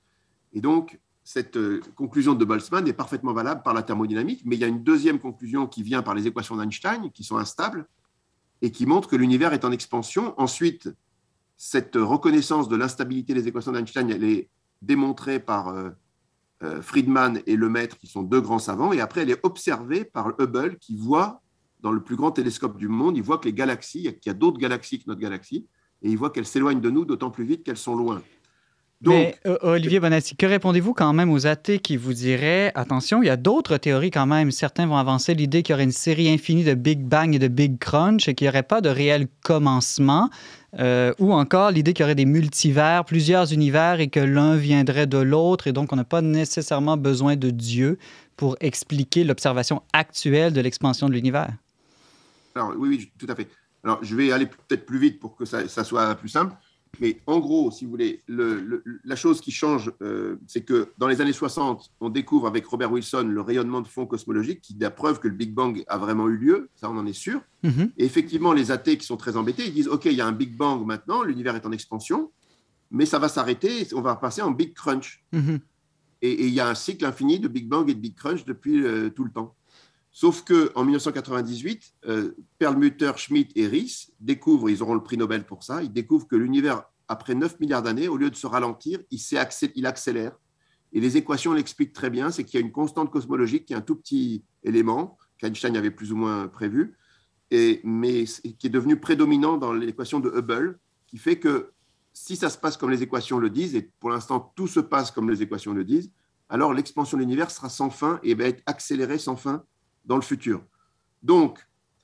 Et donc, cette euh, conclusion de Boltzmann est parfaitement valable par la thermodynamique, mais il y a une deuxième conclusion qui vient par les équations d'Einstein, qui sont instables, et qui montre que l'univers est en expansion. Ensuite, cette reconnaissance de l'instabilité des équations d'Einstein, elle est démontrée par euh, euh, Friedman et Lemaître, qui sont deux grands savants, et après, elle est observée par Hubble, qui voit, dans le plus grand télescope du monde, il voit que les galaxies, qu'il y a d'autres galaxies que notre galaxie, et il voit qu'elles s'éloignent de nous d'autant plus vite qu'elles sont loin. Donc, Mais euh, Olivier Bonatti, que répondez-vous quand même aux athées qui vous diraient « Attention, il y a d'autres théories quand même. Certains vont avancer l'idée qu'il y aurait une série infinie de Big Bang et de Big Crunch et qu'il n'y aurait pas de réel commencement. Euh, ou encore l'idée qu'il y aurait des multivers, plusieurs univers et que l'un viendrait de l'autre. Et donc, on n'a pas nécessairement besoin de Dieu pour expliquer l'observation actuelle de l'expansion de l'univers. » Alors, oui, oui, tout à fait. Alors, je vais aller peut-être plus vite pour que ça, ça soit plus simple. Mais en gros, si vous voulez, le, le, la chose qui change, euh, c'est que dans les années soixante, on découvre avec Robert Wilson le rayonnement de fond cosmologique qui donne preuve que le Big Bang a vraiment eu lieu, ça on en est sûr. Mm-hmm. Et effectivement, les athées qui sont très embêtés, ils disent « Ok, il y a un Big Bang maintenant, l'univers est en expansion, mais ça va s'arrêter, on va passer en Big Crunch. Mm-hmm. » Et il y a un cycle infini de Big Bang et de Big Crunch depuis euh, tout le temps. Sauf qu'en dix-neuf cent quatre-vingt-dix-huit, euh, Perlmutter, Schmidt et Riess découvrent, ils auront le prix Nobel pour ça, ils découvrent que l'univers, après neuf milliards d'années, au lieu de se ralentir, il, accélère, il accélère. Et les équations l'expliquent très bien, c'est qu'il y a une constante cosmologique qui est un tout petit élément, qu'Einstein avait plus ou moins prévu, et, mais qui est devenu prédominant dans l'équation de Hubble, qui fait que si ça se passe comme les équations le disent, et pour l'instant tout se passe comme les équations le disent, alors l'expansion de l'univers sera sans fin et va être accélérée sans fin dans le futur. Donc,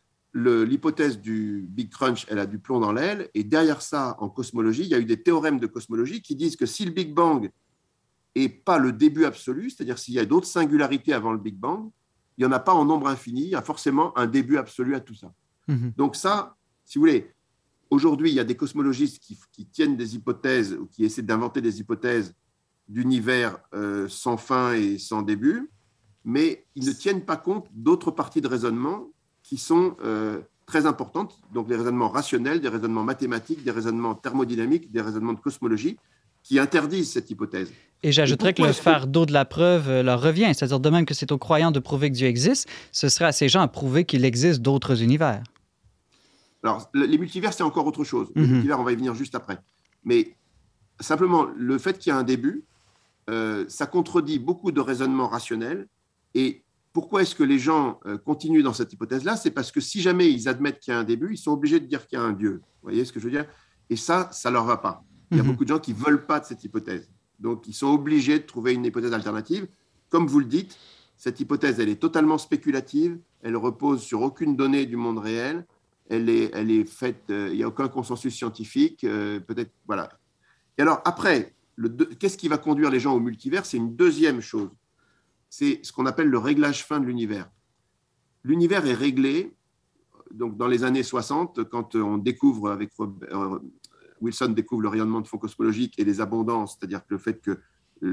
le, l'hypothèse du Big Crunch, elle a du plomb dans l'aile, et derrière ça, en cosmologie, il y a eu des théorèmes de cosmologie qui disent que si le Big Bang n'est pas le début absolu, c'est-à-dire s'il y a d'autres singularités avant le Big Bang, il n'y en a pas en nombre infini, il y a forcément un début absolu à tout ça. Mm-hmm. Donc ça, si vous voulez, aujourd'hui, il y a des cosmologistes qui, qui tiennent des hypothèses, ou qui essaient d'inventer des hypothèses d'univers euh, sans fin et sans début, mais ils ne tiennent pas compte d'autres parties de raisonnement qui sont euh, très importantes, donc des raisonnements rationnels, des raisonnements mathématiques, des raisonnements thermodynamiques, des raisonnements de cosmologie, qui interdisent cette hypothèse. Et j'ajouterais que le fardeau de la preuve leur revient, c'est-à-dire de même que c'est aux croyants de prouver que Dieu existe, ce serait à ces gens à prouver qu'il existe d'autres univers. Alors, les multivers, c'est encore autre chose. Les mm-hmm. multivers, on va y venir juste après. Mais simplement, le fait qu'il y a un début, euh, ça contredit beaucoup de raisonnements rationnels. Et pourquoi est-ce que les gens euh, continuent dans cette hypothèse-là? C'est parce que si jamais ils admettent qu'il y a un début, ils sont obligés de dire qu'il y a un Dieu. Vous voyez ce que je veux dire? Et ça, ça ne leur va pas. Il y a mm-hmm. beaucoup de gens qui ne veulent pas de cette hypothèse. Donc, ils sont obligés de trouver une hypothèse alternative. Comme vous le dites, cette hypothèse, elle est totalement spéculative. Elle repose sur aucune donnée du monde réel. Elle est, elle est faite, il euh, n'y a aucun consensus scientifique. Euh, peut-être, voilà. Et alors, après, le, qu'est-ce qui va conduire les gens au multivers? C'est une deuxième chose. C'est ce qu'on appelle le réglage fin de l'univers. L'univers est réglé, donc dans les années soixante, quand on découvre avec euh, Wilson découvre le rayonnement de fond cosmologique et les abondances, c'est-à-dire que le fait que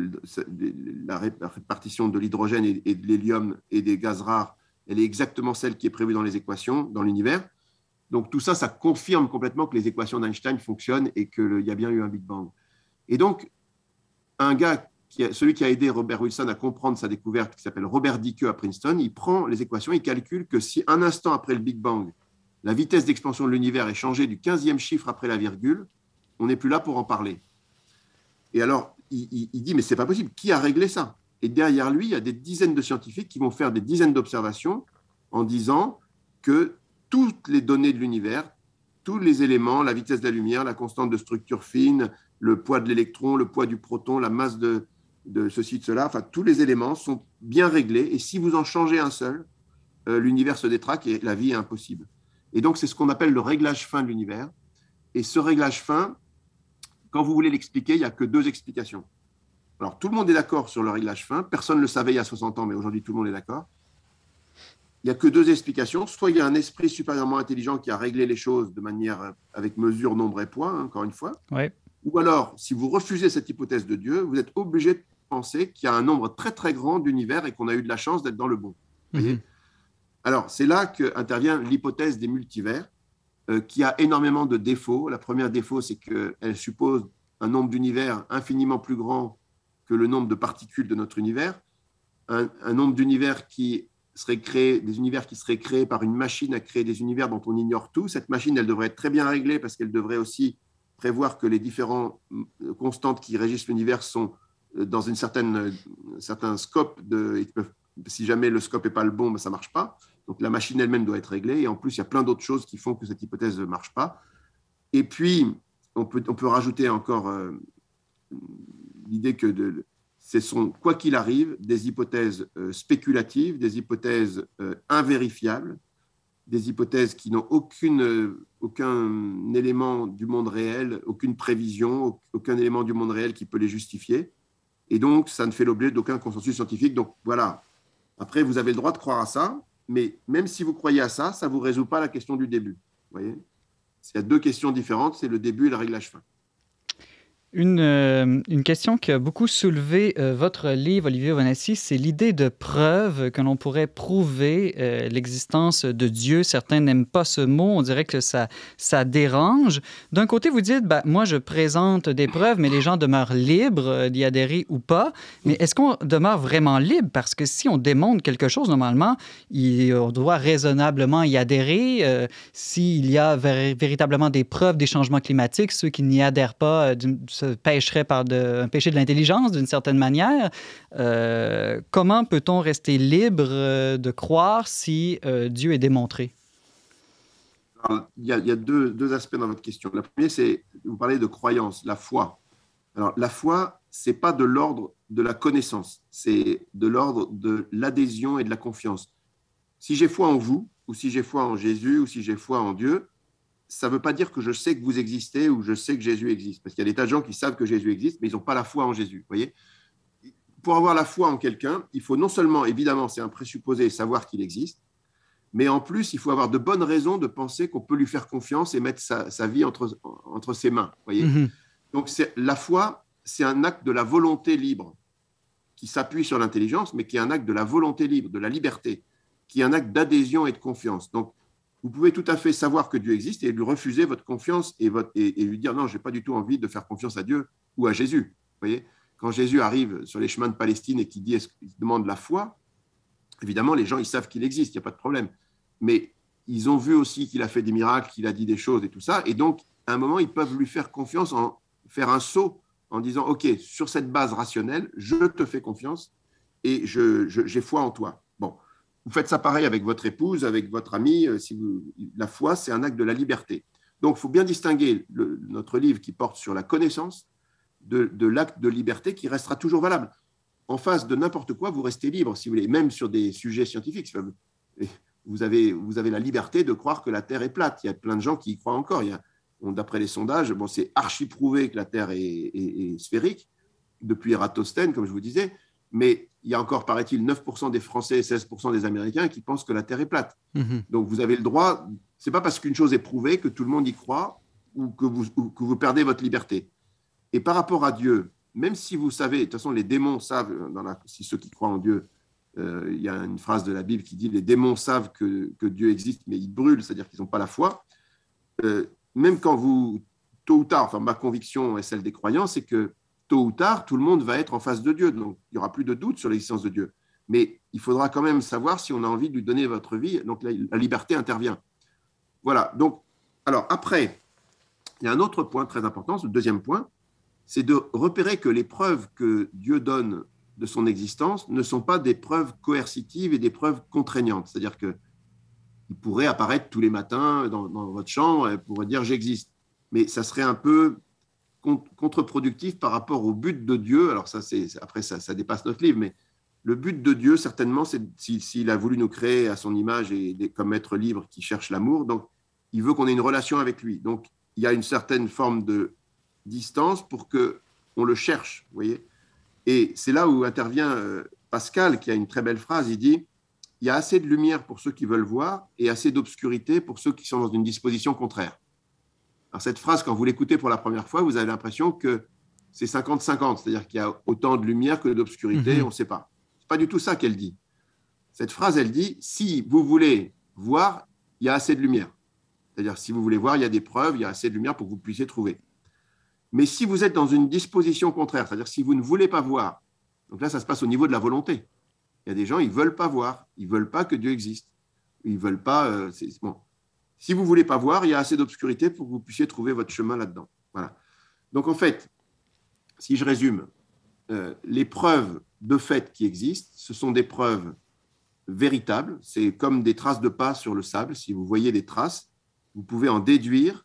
la répartition de l'hydrogène et de l'hélium et des gaz rares, elle est exactement celle qui est prévue dans les équations, dans l'univers. Donc tout ça, ça confirme complètement que les équations d'Einstein fonctionnent et qu'il y a bien eu un Big Bang. Et donc, un gars, qui a, celui qui a aidé Robert Wilson à comprendre sa découverte, qui s'appelle Robert Dicke à Princeton, il prend les équations, il calcule que si un instant après le Big Bang, la vitesse d'expansion de l'univers est changée du quinzième chiffre après la virgule, on n'est plus là pour en parler. Et alors, il, il, il dit, mais ce n'est pas possible, qui a réglé ça? Et derrière lui, il y a des dizaines de scientifiques qui vont faire des dizaines d'observations en disant que toutes les données de l'univers, tous les éléments, la vitesse de la lumière, la constante de structure fine, le poids de l'électron, le poids du proton, la masse de, de ceci, de cela, enfin, tous les éléments sont bien réglés. Et si vous en changez un seul, euh, l'univers se détraque et la vie est impossible. Et donc, c'est ce qu'on appelle le réglage fin de l'univers. Et ce réglage fin, quand vous voulez l'expliquer, il n'y a que deux explications. Alors, tout le monde est d'accord sur le réglage fin. Personne ne le savait il y a soixante ans, mais aujourd'hui, tout le monde est d'accord. Il n'y a que deux explications. Soit il y a un esprit supérieurement intelligent qui a réglé les choses de manière avec mesure, nombre et poids, hein, encore une fois. Ouais. Ou alors, si vous refusez cette hypothèse de Dieu, vous êtes obligé de penser qu'il y a un nombre très, très grand d'univers et qu'on a eu de la chance d'être dans le bon. Vous voyez ? Alors, c'est là qu'intervient l'hypothèse des multivers, euh, qui a énormément de défauts. La première défaut, c'est qu'elle suppose un nombre d'univers infiniment plus grand que le nombre de particules de notre univers, un, un nombre d'univers qui serait créé, des univers qui seraient créés par une machine à créer des univers dont on ignore tout. Cette machine, elle devrait être très bien réglée parce qu'elle devrait aussi prévoir que les différentes constantes qui régissent l'univers sont dans une certaine, un certain scope. De, si jamais le scope n'est pas le bon, ben ça ne marche pas. Donc la machine elle-même doit être réglée. Et en plus, il y a plein d'autres choses qui font que cette hypothèse ne marche pas. Et puis, on peut, on peut rajouter encore euh, l'idée que de, ce sont, quoi qu'il arrive, des hypothèses euh, spéculatives, des hypothèses euh, invérifiables, des hypothèses qui n'ont aucune, euh, aucun élément du monde réel, aucune prévision, aucun élément du monde réel qui peut les justifier. Et donc, ça ne fait l'objet d'aucun consensus scientifique. Donc, voilà. Après, vous avez le droit de croire à ça, mais même si vous croyez à ça, ça ne vous résout pas la question du début. Vous voyez ? Il y a deux questions différentes, c'est le début et le réglage fin. Une, euh, une question qui a beaucoup soulevé euh, votre livre, Olivier Vanassis, c'est l'idée de preuve que l'on pourrait prouver euh, l'existence de Dieu. Certains n'aiment pas ce mot, on dirait que ça, ça dérange. D'un côté, vous dites, ben, moi je présente des preuves, mais les gens demeurent libres d'y adhérer ou pas. Mais est-ce qu'on demeure vraiment libre? Parce que si on démontre quelque chose, normalement, il, on doit raisonnablement y adhérer. Euh, s'il y a ver- véritablement des preuves des changements climatiques, ceux qui n'y adhèrent pas, euh, d'une, se pêcherait par de, un péché de l'intelligence, d'une certaine manière. Euh, comment peut-on rester libre euh, de croire si euh, Dieu est démontré? Alors, il y a, il y a deux, deux aspects dans votre question. Le premier, c'est, vous parlez de croyance, la foi. Alors, la foi, ce n'est pas de l'ordre de la connaissance, c'est de l'ordre de l'adhésion et de la confiance. Si j'ai foi en vous, ou si j'ai foi en Jésus, ou si j'ai foi en Dieu, ça ne veut pas dire que je sais que vous existez ou je sais que Jésus existe. Parce qu'il y a des tas de gens qui savent que Jésus existe, mais ils n'ont pas la foi en Jésus. Voyez ? Pour avoir la foi en quelqu'un, il faut non seulement, évidemment, c'est un présupposé, savoir qu'il existe, mais en plus, il faut avoir de bonnes raisons de penser qu'on peut lui faire confiance et mettre sa, sa vie entre, entre ses mains. Voyez ? Mm-hmm. Donc, c'est, la foi, c'est un acte de la volonté libre qui s'appuie sur l'intelligence, mais qui est un acte de la volonté libre, de la liberté, qui est un acte d'adhésion et de confiance. Donc, vous pouvez tout à fait savoir que Dieu existe et lui refuser votre confiance et, votre, et, et lui dire « Non, je n'ai pas du tout envie de faire confiance à Dieu. ou à Jésus. Vous voyez, quand Jésus arrive sur les chemins de Palestine et qu'il dit, est-ce qu'il demande la foi, évidemment, les gens, ils savent qu'il existe, il n'y a pas de problème. Mais ils ont vu aussi qu'il a fait des miracles, qu'il a dit des choses et tout ça. Et donc, à un moment, ils peuvent lui faire confiance, en faire un saut en disant, OK, sur cette base rationnelle, je te fais confiance et je, je, j'ai foi en toi. Bon, vous faites ça pareil avec votre épouse, avec votre ami. Si vous, la foi, c'est un acte de la liberté. Donc, il faut bien distinguer le, notre livre qui porte sur la connaissance de, de l'acte de liberté qui restera toujours valable. En face de n'importe quoi, vous restez libre, si vous voulez, même sur des sujets scientifiques. Vous avez, vous avez la liberté de croire que la Terre est plate. Il y a plein de gens qui y croient encore. Il y a, d'après les sondages, bon, c'est archi prouvé que la Terre est, est, est sphérique, depuis Ératosthène, comme je vous disais, mais il y a encore, paraît-il, neuf pour cent des Français et seize pour cent des Américains qui pensent que la Terre est plate. Mmh. Donc, vous avez le droit, ce n'est pas parce qu'une chose est prouvée que tout le monde y croit ou que vous, ou que vous perdez votre liberté. Et par rapport à Dieu, même si vous savez, de toute façon, les démons savent, dans la, si ceux qui croient en Dieu, euh, il y a une phrase de la Bible qui dit « les démons savent que, que Dieu existe, mais ils brûlent », c'est-à-dire qu'ils n'ont pas la foi. Euh, même quand vous, tôt ou tard, enfin ma conviction et celle des croyants, c'est que tôt ou tard, tout le monde va être en face de Dieu, donc il n'y aura plus de doute sur l'existence de Dieu. Mais il faudra quand même savoir si on a envie de lui donner votre vie, donc la, la liberté intervient. Voilà, donc, alors après, il y a un autre point très important, le deuxième point, c'est de repérer que les preuves que Dieu donne de son existence ne sont pas des preuves coercitives et des preuves contraignantes. C'est-à-dire qu'il pourrait apparaître tous les matins dans, dans votre chambre et pourrait dire « j'existe ». Mais ça serait un peu contre-productif par rapport au but de Dieu. Alors ça, c'est, après, ça, ça dépasse notre livre, mais le but de Dieu, certainement, c'est s'il, s'il a voulu nous créer à son image et comme être libre qui cherche l'amour, donc il veut qu'on ait une relation avec lui. Donc, il y a une certaine forme de distance pour qu'on le cherche, vous voyez. Et c'est là où intervient euh, Pascal, qui a une très belle phrase, il dit « il y a assez de lumière pour ceux qui veulent voir et assez d'obscurité pour ceux qui sont dans une disposition contraire ». Alors cette phrase, quand vous l'écoutez pour la première fois, vous avez l'impression que c'est cinquante cinquante, c'est-à-dire qu'il y a autant de lumière que d'obscurité, mmh. on ne sait pas. Ce n'est pas du tout ça qu'elle dit. Cette phrase, elle dit « si vous voulez voir, il y a assez de lumière ». C'est-à-dire si vous voulez voir, il y a des preuves, il y a assez de lumière pour que vous puissiez trouver. Mais si vous êtes dans une disposition contraire, c'est-à-dire si vous ne voulez pas voir, donc là, ça se passe au niveau de la volonté. Il y a des gens, ils ne veulent pas voir, ils ne veulent pas que Dieu existe. Ils ne veulent pas... Euh, c'est, bon. Si vous ne voulez pas voir, il y a assez d'obscurité pour que vous puissiez trouver votre chemin là-dedans. Voilà. Donc en fait, si je résume, euh, les preuves de fait qui existent, ce sont des preuves véritables. C'est comme des traces de pas sur le sable. Si vous voyez des traces, vous pouvez en déduire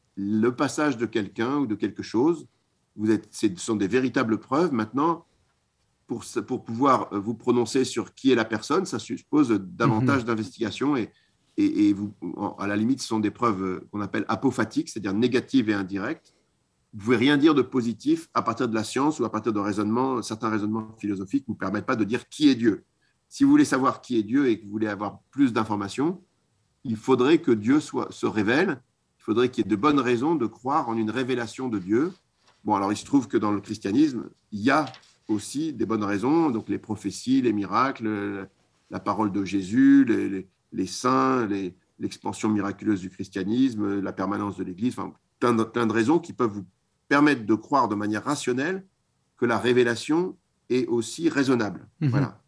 le passage de quelqu'un ou de quelque chose. Vous êtes, ce sont des véritables preuves. Maintenant, pour, pour pouvoir vous prononcer sur qui est la personne, ça suppose davantage mmh. d'investigation et, et, et vous, à la limite, ce sont des preuves qu'on appelle apophatiques, c'est-à-dire négatives et indirectes. Vous ne pouvez rien dire de positif à partir de la science ou à partir de raisonnements. Certains raisonnements philosophiques ne vous permettent pas de dire qui est Dieu. Si vous voulez savoir qui est Dieu et que vous voulez avoir plus d'informations, il faudrait que Dieu soit, se révèle. Il faudrait qu'il y ait de bonnes raisons de croire en une révélation de Dieu. Bon, alors il se trouve que dans le christianisme, il y a aussi des bonnes raisons, donc les prophéties, les miracles, la parole de Jésus, les, les, les saints, les, l'expansion miraculeuse du christianisme, la permanence de l'Église, enfin, plein de, plein de raisons qui peuvent vous permettre de croire de manière rationnelle que la révélation est aussi raisonnable. Mmh. Voilà.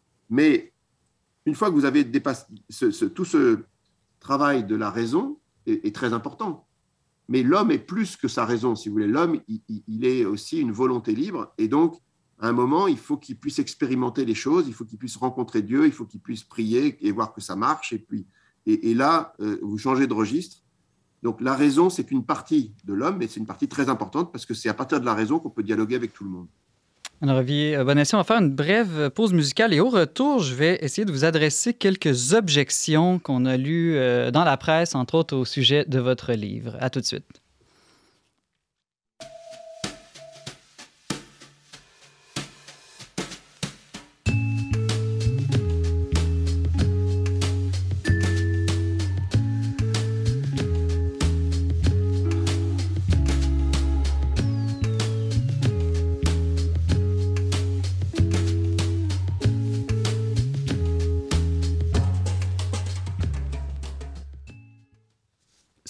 Mais une fois que vous avez dépassé ce, ce, tout ce travail de la raison, est, est très important. Mais l'homme est plus que sa raison, si vous voulez. L'homme, il, il est aussi une volonté libre. Et donc, à un moment, il faut qu'il puisse expérimenter les choses, il faut qu'il puisse rencontrer Dieu, il faut qu'il puisse prier et voir que ça marche. Et, puis, et, et là, euh, vous changez de registre. Donc, la raison, c'est une partie de l'homme, mais c'est une partie très importante parce que c'est à partir de la raison qu'on peut dialoguer avec tout le monde. Alors, Olivier Bonacieux, on va faire une brève pause musicale et au retour, je vais essayer de vous adresser quelques objections qu'on a lues euh, dans la presse, entre autres au sujet de votre livre. À tout de suite.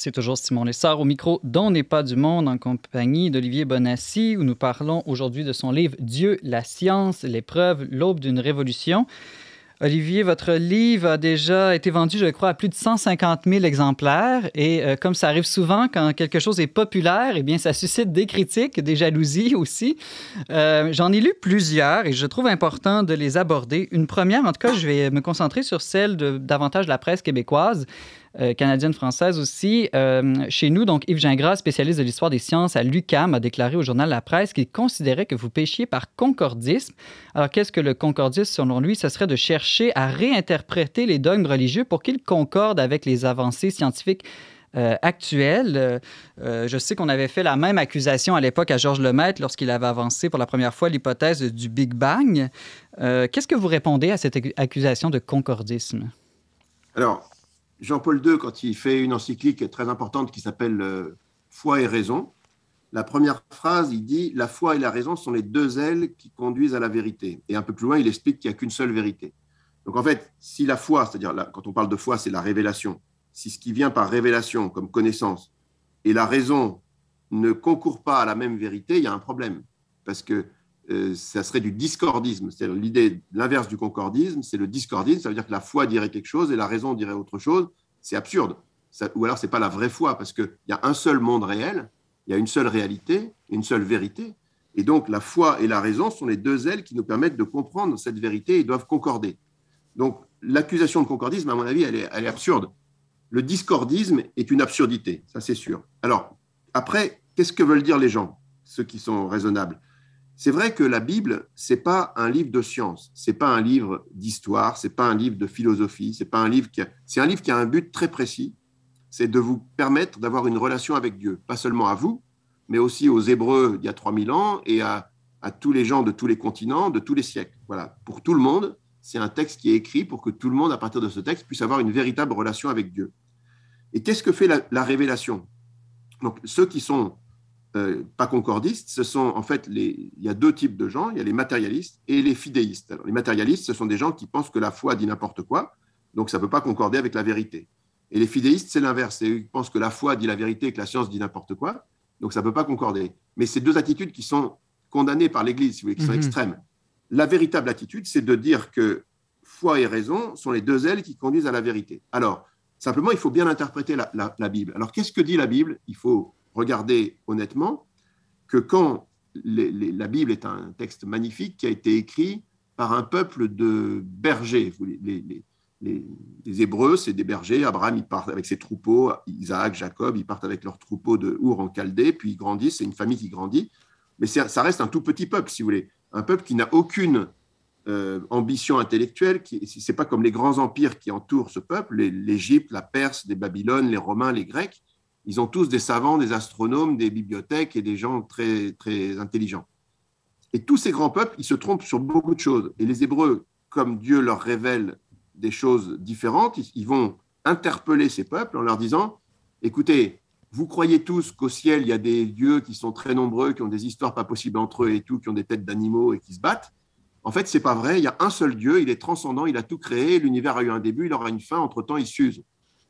C'est toujours Simon Lessard au micro d'On n'est pas du monde en compagnie d'Olivier Bonassi où nous parlons aujourd'hui de son livre « Dieu, la science, l'épreuve, l'aube d'une révolution ». Olivier, votre livre a déjà été vendu, je crois, à plus de cent cinquante mille exemplaires. Et euh, comme ça arrive souvent, quand quelque chose est populaire, eh bien, ça suscite des critiques, des jalousies aussi. Euh, j'en ai lu plusieurs et je trouve important de les aborder. Une première, en tout cas, je vais me concentrer sur celle de davantage de la presse québécoise. Euh, canadienne, française aussi. Euh, chez nous, donc, Yves Gingras, spécialiste de l'histoire des sciences à l'U Q A M, a déclaré au journal La Presse qu'il considérait que vous péchiez par concordisme. Alors, qu'est-ce que le concordisme, selon lui? Ce serait de chercher à réinterpréter les dogmes religieux pour qu'ils concordent avec les avancées scientifiques euh, actuelles. Euh, je sais qu'on avait fait la même accusation à l'époque à Georges Lemaître lorsqu'il avait avancé pour la première fois l'hypothèse du Big Bang. Euh, qu'est-ce que vous répondez à cette accusation de concordisme? Alors, Jean-Paul deux, quand il fait une encyclique très importante qui s'appelle euh, « Foi et raison », la première phrase, il dit « La foi et la raison sont les deux ailes qui conduisent à la vérité ». Et un peu plus loin, il explique qu'il n'y a qu'une seule vérité. Donc en fait, si la foi, c'est-à-dire la, quand on parle de foi, c'est la révélation, si ce qui vient par révélation comme connaissance et la raison ne concourent pas à la même vérité, il y a un problème. Parce que euh, ça serait du discordisme. C'est-à-dire l'idée, l'inverse du concordisme, c'est le discordisme. Ça veut dire que la foi dirait quelque chose et la raison dirait autre chose. C'est absurde. Ça, ou alors, ce n'est pas la vraie foi, parce qu'il y a un seul monde réel, il y a une seule réalité, une seule vérité. Et donc, la foi et la raison sont les deux ailes qui nous permettent de comprendre cette vérité et doivent concorder. Donc, l'accusation de concordisme, à mon avis, elle est, elle est absurde. Le discordisme est une absurdité, ça c'est sûr. Alors, après, qu'est-ce que veulent dire les gens, ceux qui sont raisonnables? C'est vrai que la Bible, ce n'est pas un livre de science, ce n'est pas un livre d'histoire, ce n'est pas un livre de philosophie, c'est pas un livre qui a... c'est un livre qui a un but très précis, c'est de vous permettre d'avoir une relation avec Dieu, pas seulement à vous, mais aussi aux Hébreux d'il y a trois mille ans et à, à tous les gens de tous les continents, de tous les siècles. Voilà, pour tout le monde, c'est un texte qui est écrit pour que tout le monde, à partir de ce texte, puisse avoir une véritable relation avec Dieu. Et qu'est-ce que fait la, la révélation? Donc, ceux qui sont euh, pas concordistes, ce sont en fait, les, il y a deux types de gens, il y a les matérialistes et les fidéistes. Alors, les matérialistes, ce sont des gens qui pensent que la foi dit n'importe quoi, donc ça ne peut pas concorder avec la vérité. Et les fidéistes, c'est l'inverse, ils pensent que la foi dit la vérité et que la science dit n'importe quoi, donc ça ne peut pas concorder. Mais c'est deux attitudes qui sont condamnées par l'Église, si vous voulez, qui sont mm-hmm. extrêmes. La véritable attitude, c'est de dire que foi et raison sont les deux ailes qui conduisent à la vérité. Alors, simplement, il faut bien interpréter la, la, la Bible. Alors, qu'est-ce que dit la Bible? Il faut regarder honnêtement que quand les, les, la Bible est un texte magnifique qui a été écrit par un peuple de bergers. Les, les, les, les Hébreux, c'est des bergers. Abraham, il part avec ses troupeaux. Isaac, Jacob, ils partent avec leurs troupeaux de Our en Chaldée, puis ils grandissent. C'est une famille qui grandit. Mais ça reste un tout petit peuple, si vous voulez. Un peuple qui n'a aucune euh, ambition intellectuelle. Ce n'est pas comme les grands empires qui entourent ce peuple, l'Égypte, la Perse, les Babylone, les Romains, les Grecs. Ils ont tous des savants, des astronomes, des bibliothèques et des gens très, très intelligents. Et tous ces grands peuples, ils se trompent sur beaucoup de choses. Et les Hébreux, comme Dieu leur révèle des choses différentes, ils vont interpeller ces peuples en leur disant « Écoutez, vous croyez tous qu'au ciel, il y a des dieux qui sont très nombreux, qui ont des histoires pas possibles entre eux et tout, qui ont des têtes d'animaux et qui se battent. En fait, ce n'est pas vrai. Il y a un seul Dieu, il est transcendant, il a tout créé, l'univers a eu un début, il aura une fin, entre-temps, il s'use.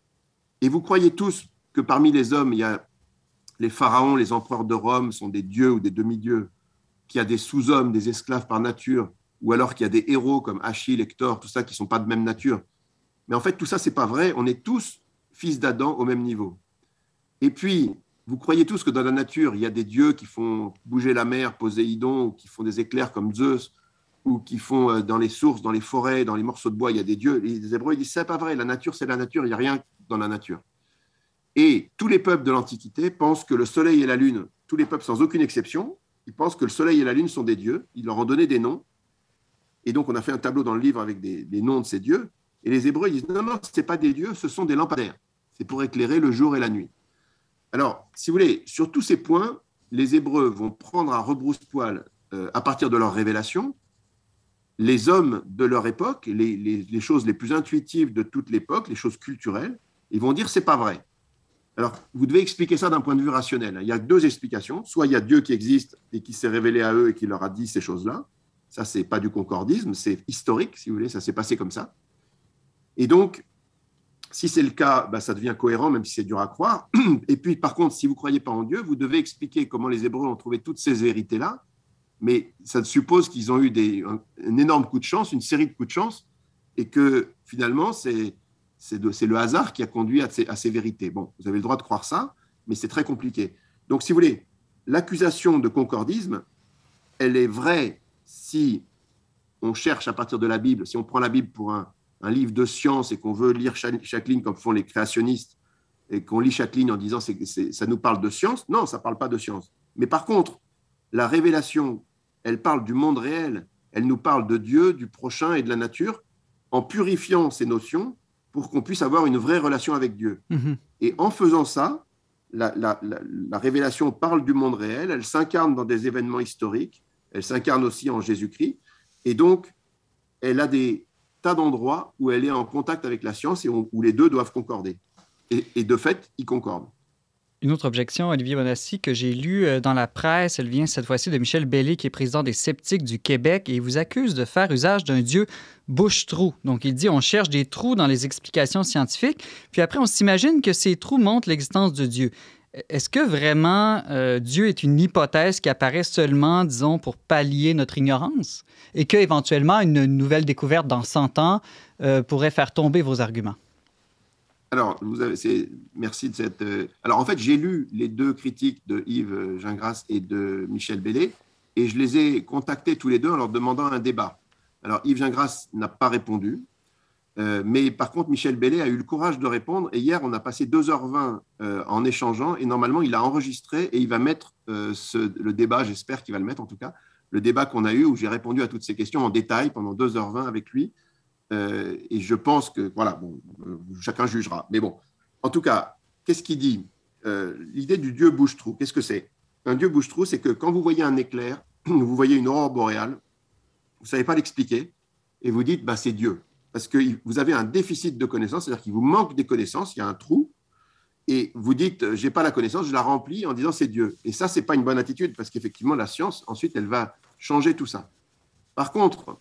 Et vous croyez tous que parmi les hommes, il y a les pharaons, les empereurs de Rome sont des dieux ou des demi-dieux, qu'il y a des sous-hommes, des esclaves par nature, ou alors qu'il y a des héros comme Achille, Hector, tout ça qui ne sont pas de même nature. Mais en fait, tout ça, ce n'est pas vrai. On est tous fils d'Adam au même niveau. Et puis, vous croyez tous que dans la nature, il y a des dieux qui font bouger la mer, Poséidon, ou qui font des éclairs comme Zeus, ou qui font dans les sources, dans les forêts, dans les morceaux de bois, il y a des dieux. Les Hébreux ils disent, c'est pas vrai, la nature, c'est la nature, il n'y a rien dans la nature. Et tous les peuples de l'Antiquité pensent que le soleil et la lune, tous les peuples sans aucune exception, ils pensent que le soleil et la lune sont des dieux, ils leur ont donné des noms, et donc on a fait un tableau dans le livre avec des, des noms de ces dieux, et les Hébreux ils disent, non, non, ce n'est pas des dieux, ce sont des lampadaires, c'est pour éclairer le jour et la nuit. Alors, si vous voulez, sur tous ces points, les Hébreux vont prendre à rebrousse-poil, euh, à partir de leur révélation, les hommes de leur époque, les, les, les choses les plus intuitives de toute l'époque, les choses culturelles, ils vont dire, c'est pas vrai. Alors, vous devez expliquer ça d'un point de vue rationnel. Il y a deux explications. Soit il y a Dieu qui existe et qui s'est révélé à eux et qui leur a dit ces choses-là. Ça, ce n'est pas du concordisme, c'est historique, si vous voulez, ça s'est passé comme ça. Et donc, Si c'est le cas, bah, ça devient cohérent, même si c'est dur à croire. Et puis, par contre, si vous ne croyez pas en Dieu, vous devez expliquer comment les Hébreux ont trouvé toutes ces vérités-là. Mais ça suppose qu'ils ont eu des, un, un énorme coup de chance, une série de coups de chance, et que finalement, c'est, c'est, de, c'est le hasard qui a conduit à ces, à ces vérités. Bon, vous avez le droit de croire ça, mais c'est très compliqué. Donc, si vous voulez, l'accusation de concordisme, elle est vraie si on cherche à partir de la Bible, si on prend la Bible pour un, un livre de science et qu'on veut lire chaque, chaque ligne comme font les créationnistes, et qu'on lit chaque ligne en disant c'est, c'est, ça nous parle de science. Non, ça ne parle pas de science. Mais par contre, la révélation, elle parle du monde réel, elle nous parle de Dieu, du prochain et de la nature, en purifiant ces notions pour qu'on puisse avoir une vraie relation avec Dieu. Mmh. Et en faisant ça, la, la, la, la révélation parle du monde réel, elle s'incarne dans des événements historiques, elle s'incarne aussi en Jésus-Christ, et donc elle a des tas d'endroits où elle est en contact avec la science et on, où les deux doivent concorder. Et, et de fait, ils concordent. Une autre objection, Olivier Bonassi, que j'ai lue dans la presse, elle vient cette fois-ci de Michel Bellé, qui est président des Sceptiques du Québec, et il vous accuse de faire usage d'un Dieu bouche-trou. Donc, il dit on cherche des trous dans les explications scientifiques, puis après, on s'imagine que ces trous montrent l'existence de Dieu. Est-ce que vraiment euh, Dieu est une hypothèse qui apparaît seulement, disons, pour pallier notre ignorance, et qu'éventuellement, une nouvelle découverte dans cent ans euh, pourrait faire tomber vos arguments? Alors, vous avez, c'est, merci de cette... Euh, alors, en fait, j'ai lu les deux critiques de Yves Gingras et de Michel Bellé, et je les ai contactés tous les deux en leur demandant un débat. Alors, Yves Gingras n'a pas répondu, euh, mais par contre, Michel Bellé a eu le courage de répondre, et hier, on a passé deux heures vingt euh, en échangeant, et normalement, il a enregistré, et il va mettre euh, ce, le débat, j'espère qu'il va le mettre en tout cas, le débat qu'on a eu, où j'ai répondu à toutes ces questions en détail pendant deux heures vingt avec lui. Euh, et je pense que, voilà, bon, euh, chacun jugera. Mais bon, en tout cas, qu'est-ce qu'il dit euh, L'idée du Dieu bouche-trou, qu'est-ce que c'est? Un Dieu bouche-trou, c'est que quand vous voyez un éclair, vous voyez une aurore boréale, vous ne savez pas l'expliquer, et vous dites, bah, c'est Dieu. Parce que vous avez un déficit de connaissances, c'est-à-dire qu'il vous manque des connaissances, il y a un trou, et vous dites, je n'ai pas la connaissance, je la remplis en disant, c'est Dieu. Et ça, ce n'est pas une bonne attitude, parce qu'effectivement, la science, ensuite, elle va changer tout ça. Par contre,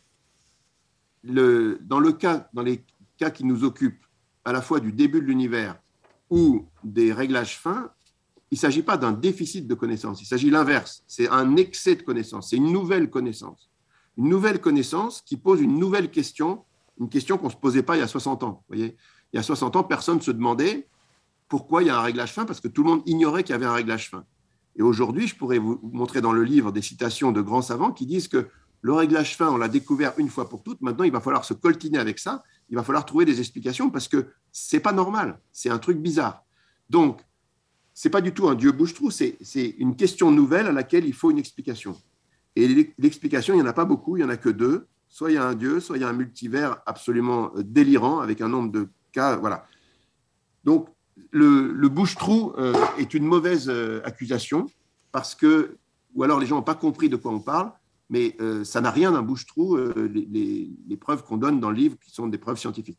Le, dans, le cas, dans les cas qui nous occupent, à la fois du début de l'univers ou des réglages fins, il ne s'agit pas d'un déficit de connaissance, il s'agit l'inverse, c'est un excès de connaissance, c'est une nouvelle connaissance. Une nouvelle connaissance qui pose une nouvelle question, une question qu'on ne se posait pas il y a soixante ans. Vous voyez, il y a soixante ans, personne ne se demandait pourquoi il y a un réglage fin, parce que tout le monde ignorait qu'il y avait un réglage fin. Et aujourd'hui, je pourrais vous montrer dans le livre des citations de grands savants qui disent que le réglage fin, on l'a découvert une fois pour toutes. Maintenant, il va falloir se coltiner avec ça. Il va falloir trouver des explications parce que ce n'est pas normal. C'est un truc bizarre. Donc, ce n'est pas du tout un Dieu bouche-trou. C'est, c'est une question nouvelle à laquelle il faut une explication. Et l'explication, il n'y en a pas beaucoup. Il n'y en a que deux. Soit il y a un Dieu, soit il y a un multivers absolument délirant avec un nombre de cas. Voilà. Donc, le, le bouche-trou euh, est une mauvaise euh, accusation parce que, ou alors les gens n'ont pas compris de quoi on parle. Mais euh, ça n'a rien d'un bouche-trou, euh, les, les, les preuves qu'on donne dans le livre qui sont des preuves scientifiques.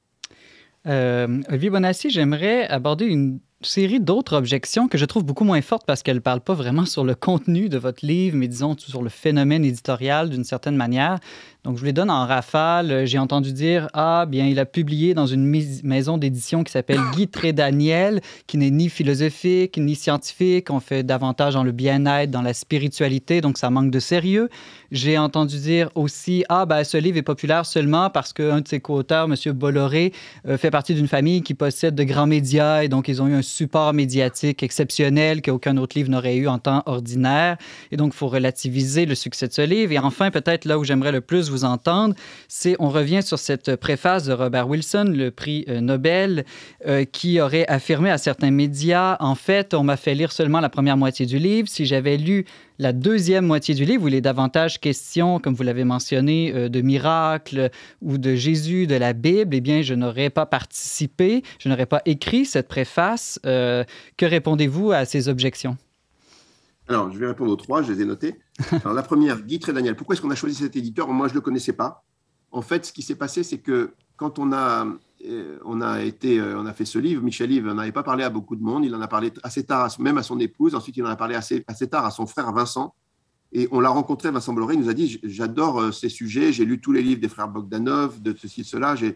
Euh, Olivier Bonassi, j'aimerais aborder une série d'autres objections que je trouve beaucoup moins fortes parce qu'elles ne parlent pas vraiment sur le contenu de votre livre, mais disons sur le phénomène éditorial d'une certaine manière. Donc, je vous les donne en rafale. J'ai entendu dire, ah, bien, il a publié dans une maison d'édition qui s'appelle Guy Trédaniel, qui n'est ni philosophique, ni scientifique. On fait davantage dans le bien-être, dans la spiritualité, donc ça manque de sérieux. J'ai entendu dire aussi, ah, ben, ce livre est populaire seulement parce qu'un de ses co-auteurs, M. Bolloré, euh, fait partie d'une famille qui possède de grands médias et donc ils ont eu un support médiatique exceptionnel qu'aucun autre livre n'aurait eu en temps ordinaire. Et donc, il faut relativiser le succès de ce livre. Et enfin, peut-être là où j'aimerais le plus vous entendre, c'est on revient sur cette préface de Robert Wilson, le prix Nobel, euh, qui aurait affirmé à certains médias, en fait, on m'a fait lire seulement la première moitié du livre. Si j'avais lu la deuxième moitié du livre, où il est davantage question, comme vous l'avez mentionné, euh, de miracles ou de Jésus, de la Bible, eh bien, je n'aurais pas participé, je n'aurais pas écrit cette préface. Euh, que répondez-vous à ces objections? Alors, je vais répondre aux trois, je les ai notées. Alors, la première, Guy Trédaniel. Pourquoi est-ce qu'on a choisi cet éditeur? Moi, je ne le connaissais pas. En fait, ce qui s'est passé, c'est que quand on a, euh, on a, été, euh, on a fait ce livre, Michel Yves n'en avait pas parlé à beaucoup de monde. Il en a parlé assez tard, même à son épouse. Ensuite, il en a parlé assez, assez tard à son frère Vincent. Et on l'a rencontré, Vincent Bolloré, il nous a dit « J'adore euh, ces sujets, j'ai lu tous les livres des frères Bogdanov, de ceci, de cela. »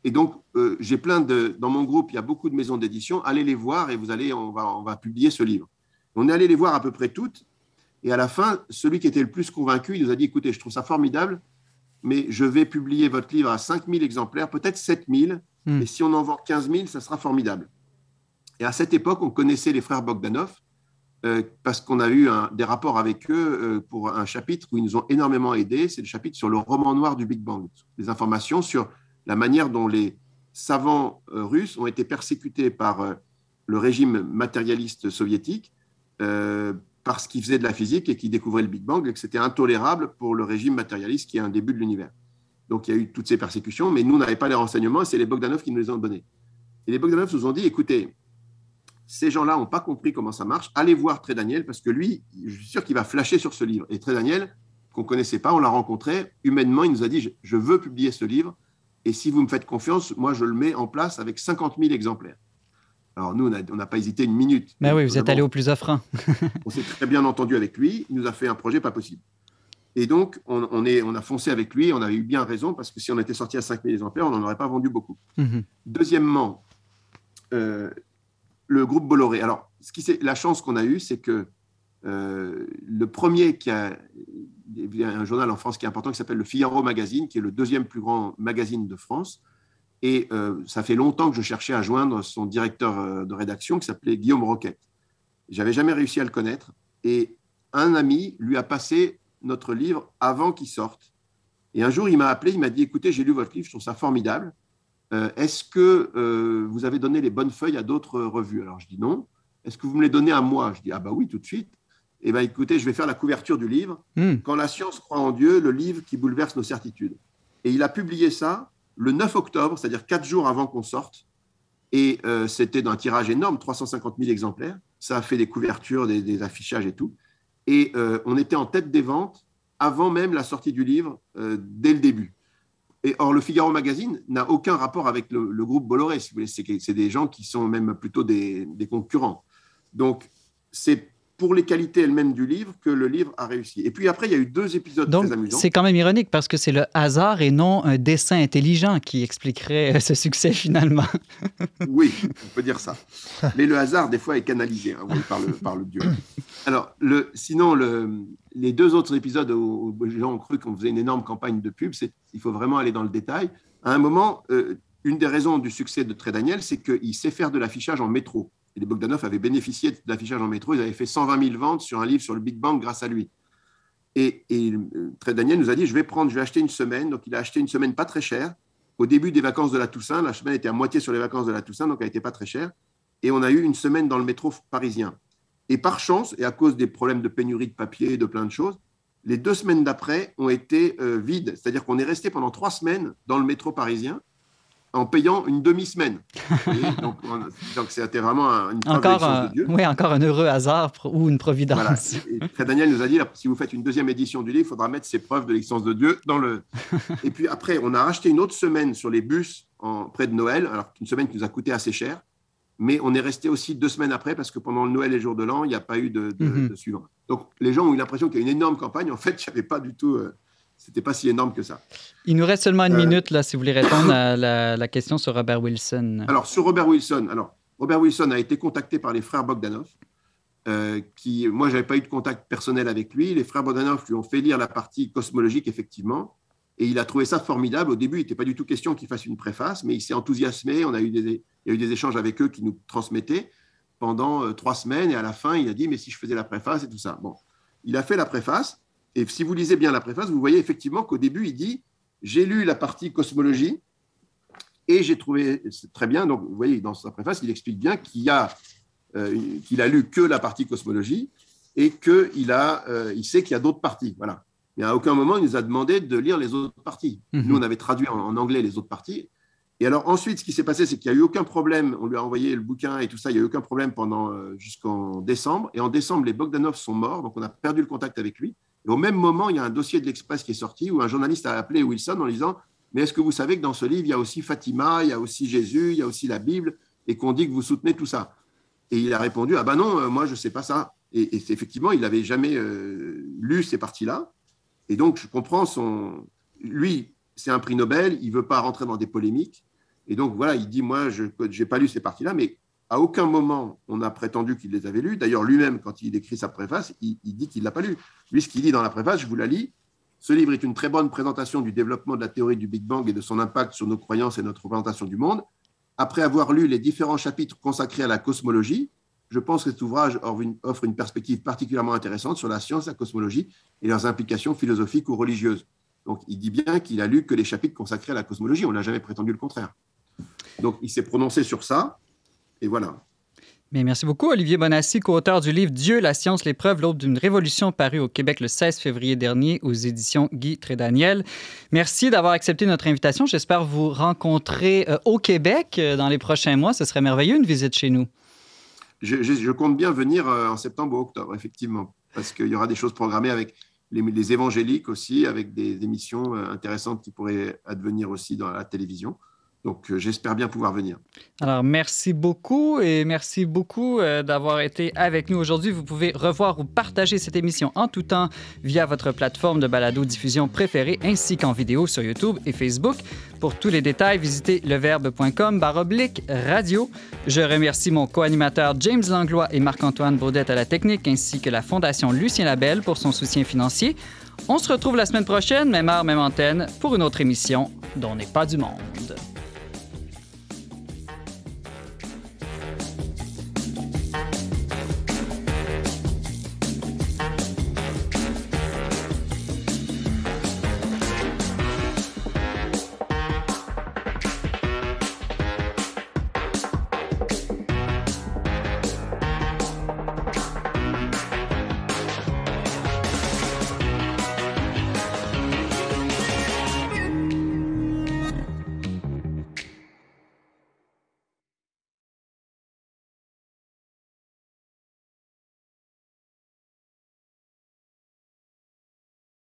et donc, euh, j'ai plein de, dans mon groupe, il y a beaucoup de maisons d'édition. Allez les voir et vous allez, on va, on va publier ce livre. On est allé les voir à peu près toutes. Et à la fin, celui qui était le plus convaincu, il nous a dit, écoutez, je trouve ça formidable, mais je vais publier votre livre à cinq mille exemplaires, peut-être sept mille. Mm. Et si on en vend quinze mille, ça sera formidable. Et à cette époque, on connaissait les frères Bogdanov euh, parce qu'on a eu un, des rapports avec eux euh, pour un chapitre où ils nous ont énormément aidés. C'est le chapitre sur le roman noir du Big Bang. Des informations sur la manière dont les savants euh, russes ont été persécutés par euh, le régime matérialiste soviétique euh, parce qu'ils faisaient de la physique et qu'ils découvraient le Big Bang et que c'était intolérable pour le régime matérialiste qui est un début de l'univers. Donc, il y a eu toutes ces persécutions, mais nous, on n'avait pas les renseignements et c'est les Bogdanov qui nous les ont donnés. Et les Bogdanov nous ont dit, écoutez, ces gens-là n'ont pas compris comment ça marche, allez voir Tré Daniel parce que lui, je suis sûr qu'il va flasher sur ce livre. Et Tré Daniel, qu'on ne connaissait pas, on l'a rencontré humainement, il nous a dit, je, je veux publier ce livre et si vous me faites confiance, moi, je le mets en place avec cinquante mille exemplaires. Alors, nous, on n'a pas hésité une minute. Mais oui, vous êtes allé au plus offrant. On s'est très bien entendu avec lui. Il nous a fait un projet pas possible. Et donc, on, on, est, on a foncé avec lui. On avait eu bien raison parce que si on était sorti à cinq mille exemplaires, on n'en aurait pas vendu beaucoup. Mm-hmm. Deuxièmement, euh, le groupe Bolloré. Alors, ce qui c'est, la chance qu'on a eue, c'est que euh, le premier qui a... Il y a un journal en France qui est important qui s'appelle Le Figaro Magazine, qui est le deuxième plus grand magazine de France. Et euh, ça fait longtemps que je cherchais à joindre son directeur de rédaction qui s'appelait Guillaume Roquette. Je n'avais jamais réussi à le connaître. Et un ami lui a passé notre livre avant qu'il sorte. Et un jour, il m'a appelé, il m'a dit « Écoutez, j'ai lu votre livre, je trouve ça formidable. Euh, est-ce que euh, vous avez donné les bonnes feuilles à d'autres revues ?» Alors, je dis « Non. Est-ce que vous me les donnez à moi ?» Je dis « Ah bah oui, tout de suite. » Eh bien, écoutez, je vais faire la couverture du livre. Mm. « Quand la science croit en Dieu, le livre qui bouleverse nos certitudes. » Et il a publié ça le neuf octobre, c'est-à-dire quatre jours avant qu'on sorte. Et euh, c'était d'un tirage énorme, trois cent cinquante mille exemplaires. Ça a fait des couvertures, des, des affichages et tout. Et euh, on était en tête des ventes avant même la sortie du livre, euh, dès le début. Et or, le Figaro Magazine n'a aucun rapport avec le, le groupe Bolloré, si vous voulez. C'est, c'est des gens qui sont même plutôt des, des concurrents. Donc, c'est pour les qualités elles-mêmes du livre que le livre a réussi. Et puis après, il y a eu deux épisodes Donc, très amusants. C'est quand même ironique parce que c'est le hasard et non un dessin intelligent qui expliquerait ce succès finalement. Oui, on peut dire ça. Mais le hasard, des fois, est canalisé hein, oui, par, le, par le Dieu. Alors, le, sinon, le, les deux autres épisodes où, où les gens ont cru qu'on faisait une énorme campagne de pub, c'est, il faut vraiment aller dans le détail. À un moment, euh, une des raisons du succès de Tré Daniel, c'est qu'il sait faire de l'affichage en métro. Et les Bogdanov avaient bénéficié de l'affichage en métro. Ils avaient fait cent vingt mille ventes sur un livre sur le Big Bang grâce à lui. Et, et Tré Daniel nous a dit, je vais prendre, je vais acheter une semaine. Donc, il a acheté une semaine pas très chère. Au début des vacances de la Toussaint, la semaine était à moitié sur les vacances de la Toussaint, donc elle n'était pas très chère. Et on a eu une semaine dans le métro parisien. Et par chance, et à cause des problèmes de pénurie de papier et de plein de choses, les deux semaines d'après ont été euh, vides. C'est-à-dire qu'on est resté pendant trois semaines dans le métro parisien en payant une demi-semaine. donc, on, donc, c'était vraiment un, une preuve encore de l'existence un, de Dieu. Oui, encore un heureux hasard ou une providence. Voilà. Et Tré Daniel nous a dit, là, si vous faites une deuxième édition du livre, il faudra mettre ces preuves de l'existence de Dieu dans le... Et puis après, on a racheté une autre semaine sur les bus en, près de Noël, alors une semaine qui nous a coûté assez cher, mais on est resté aussi deux semaines après parce que pendant le Noël et le jour de l'an, il n'y a pas eu de, de, mm-hmm. de suivant. Donc, les gens ont eu l'impression qu'il y a une énorme campagne. En fait, il n'y avait pas du tout... Euh, c'était pas si énorme que ça. Il nous reste seulement une euh, minute, là, si vous voulez répondre à la, la question sur Robert Wilson. Alors, sur Robert Wilson, alors, Robert Wilson a été contacté par les frères Bogdanov, euh, qui, moi, je n'avais pas eu de contact personnel avec lui. Les frères Bogdanov lui ont fait lire la partie cosmologique, effectivement, et il a trouvé ça formidable. Au début, il n'était pas du tout question qu'il fasse une préface, mais il s'est enthousiasmé. On a eu des, il y a eu des échanges avec eux qui nous transmettaient pendant euh, trois semaines, et à la fin, il a dit « mais si je faisais la préface et tout ça ». Bon, il a fait la préface. Et si vous lisez bien la préface, vous voyez effectivement qu'au début, il dit « J'ai lu la partie cosmologie et j'ai trouvé très bien. » Donc, vous voyez, dans sa préface, il explique bien qu'il a, euh, qu'il a lu que la partie cosmologie et qu'il a, euh, il sait qu'il y a d'autres parties. Voilà. Mais à aucun moment, il nous a demandé de lire les autres parties. Mm-hmm. Nous, on avait traduit en, en anglais les autres parties. Et alors, ensuite, ce qui s'est passé, c'est qu'il n'y a eu aucun problème. On lui a envoyé le bouquin et tout ça. Il n'y a eu aucun problème pendant, euh, jusqu'en décembre. Et en décembre, les Bogdanov sont morts. Donc, on a perdu le contact avec lui. Et au même moment, il y a un dossier de l'Express qui est sorti où un journaliste a appelé Wilson en disant « Mais est-ce que vous savez que dans ce livre, il y a aussi Fatima, il y a aussi Jésus, il y a aussi la Bible, et qu'on dit que vous soutenez tout ça ?» Et il a répondu « Ah ben non, euh, moi, je ne sais pas ça. » Et, et effectivement, il n'avait jamais euh, lu ces parties-là. Et donc, je comprends son... Lui, c'est un prix Nobel, il ne veut pas rentrer dans des polémiques. Et donc, voilà, il dit, moi, je n'ai pas lu ces parties-là, mais à aucun moment, on a prétendu qu'il les avait lues. D'ailleurs, lui-même, quand il écrit sa préface, il, il dit qu'il ne l'a pas lu. Lui, ce qu'il dit dans la préface, je vous la lis, « Ce livre est une très bonne présentation du développement de la théorie du Big Bang et de son impact sur nos croyances et notre représentation du monde. Après avoir lu les différents chapitres consacrés à la cosmologie, je pense que cet ouvrage offre une perspective particulièrement intéressante sur la science, la cosmologie et leurs implications philosophiques ou religieuses. » Donc, il dit bien qu'il a lu que les chapitres consacrés à la cosmologie. On n'a jamais prétendu le contraire. Donc, il s'est prononcé sur ça, et voilà. Mais merci beaucoup, Olivier Bonnassy, co-auteur du livre « Dieu, la science, l'épreuve, l'aube d'une révolution » paru au Québec le seize février dernier aux éditions Guy Trédaniel. Merci d'avoir accepté notre invitation. J'espère vous rencontrer euh, au Québec euh, dans les prochains mois. Ce serait merveilleux, une visite chez nous. Je, je, je compte bien venir euh, en septembre ou octobre, effectivement, parce qu'il y aura des choses programmées avec les, les évangéliques aussi, avec des émissions euh, intéressantes qui pourraient advenir aussi dans la télévision. Donc, euh, j'espère bien pouvoir venir. Alors, merci beaucoup et merci beaucoup euh, d'avoir été avec nous aujourd'hui. Vous pouvez revoir ou partager cette émission en tout temps via votre plateforme de balado-diffusion préférée ainsi qu'en vidéo sur YouTube et Facebook. Pour tous les détails, visitez leverbe.com baroblique radio. Je remercie mon co-animateur James Langlois et Marc-Antoine Baudette à la technique ainsi que la Fondation Lucien Labelle pour son soutien financier. On se retrouve la semaine prochaine, même heure, même antenne, pour une autre émission dont n'est pas du monde.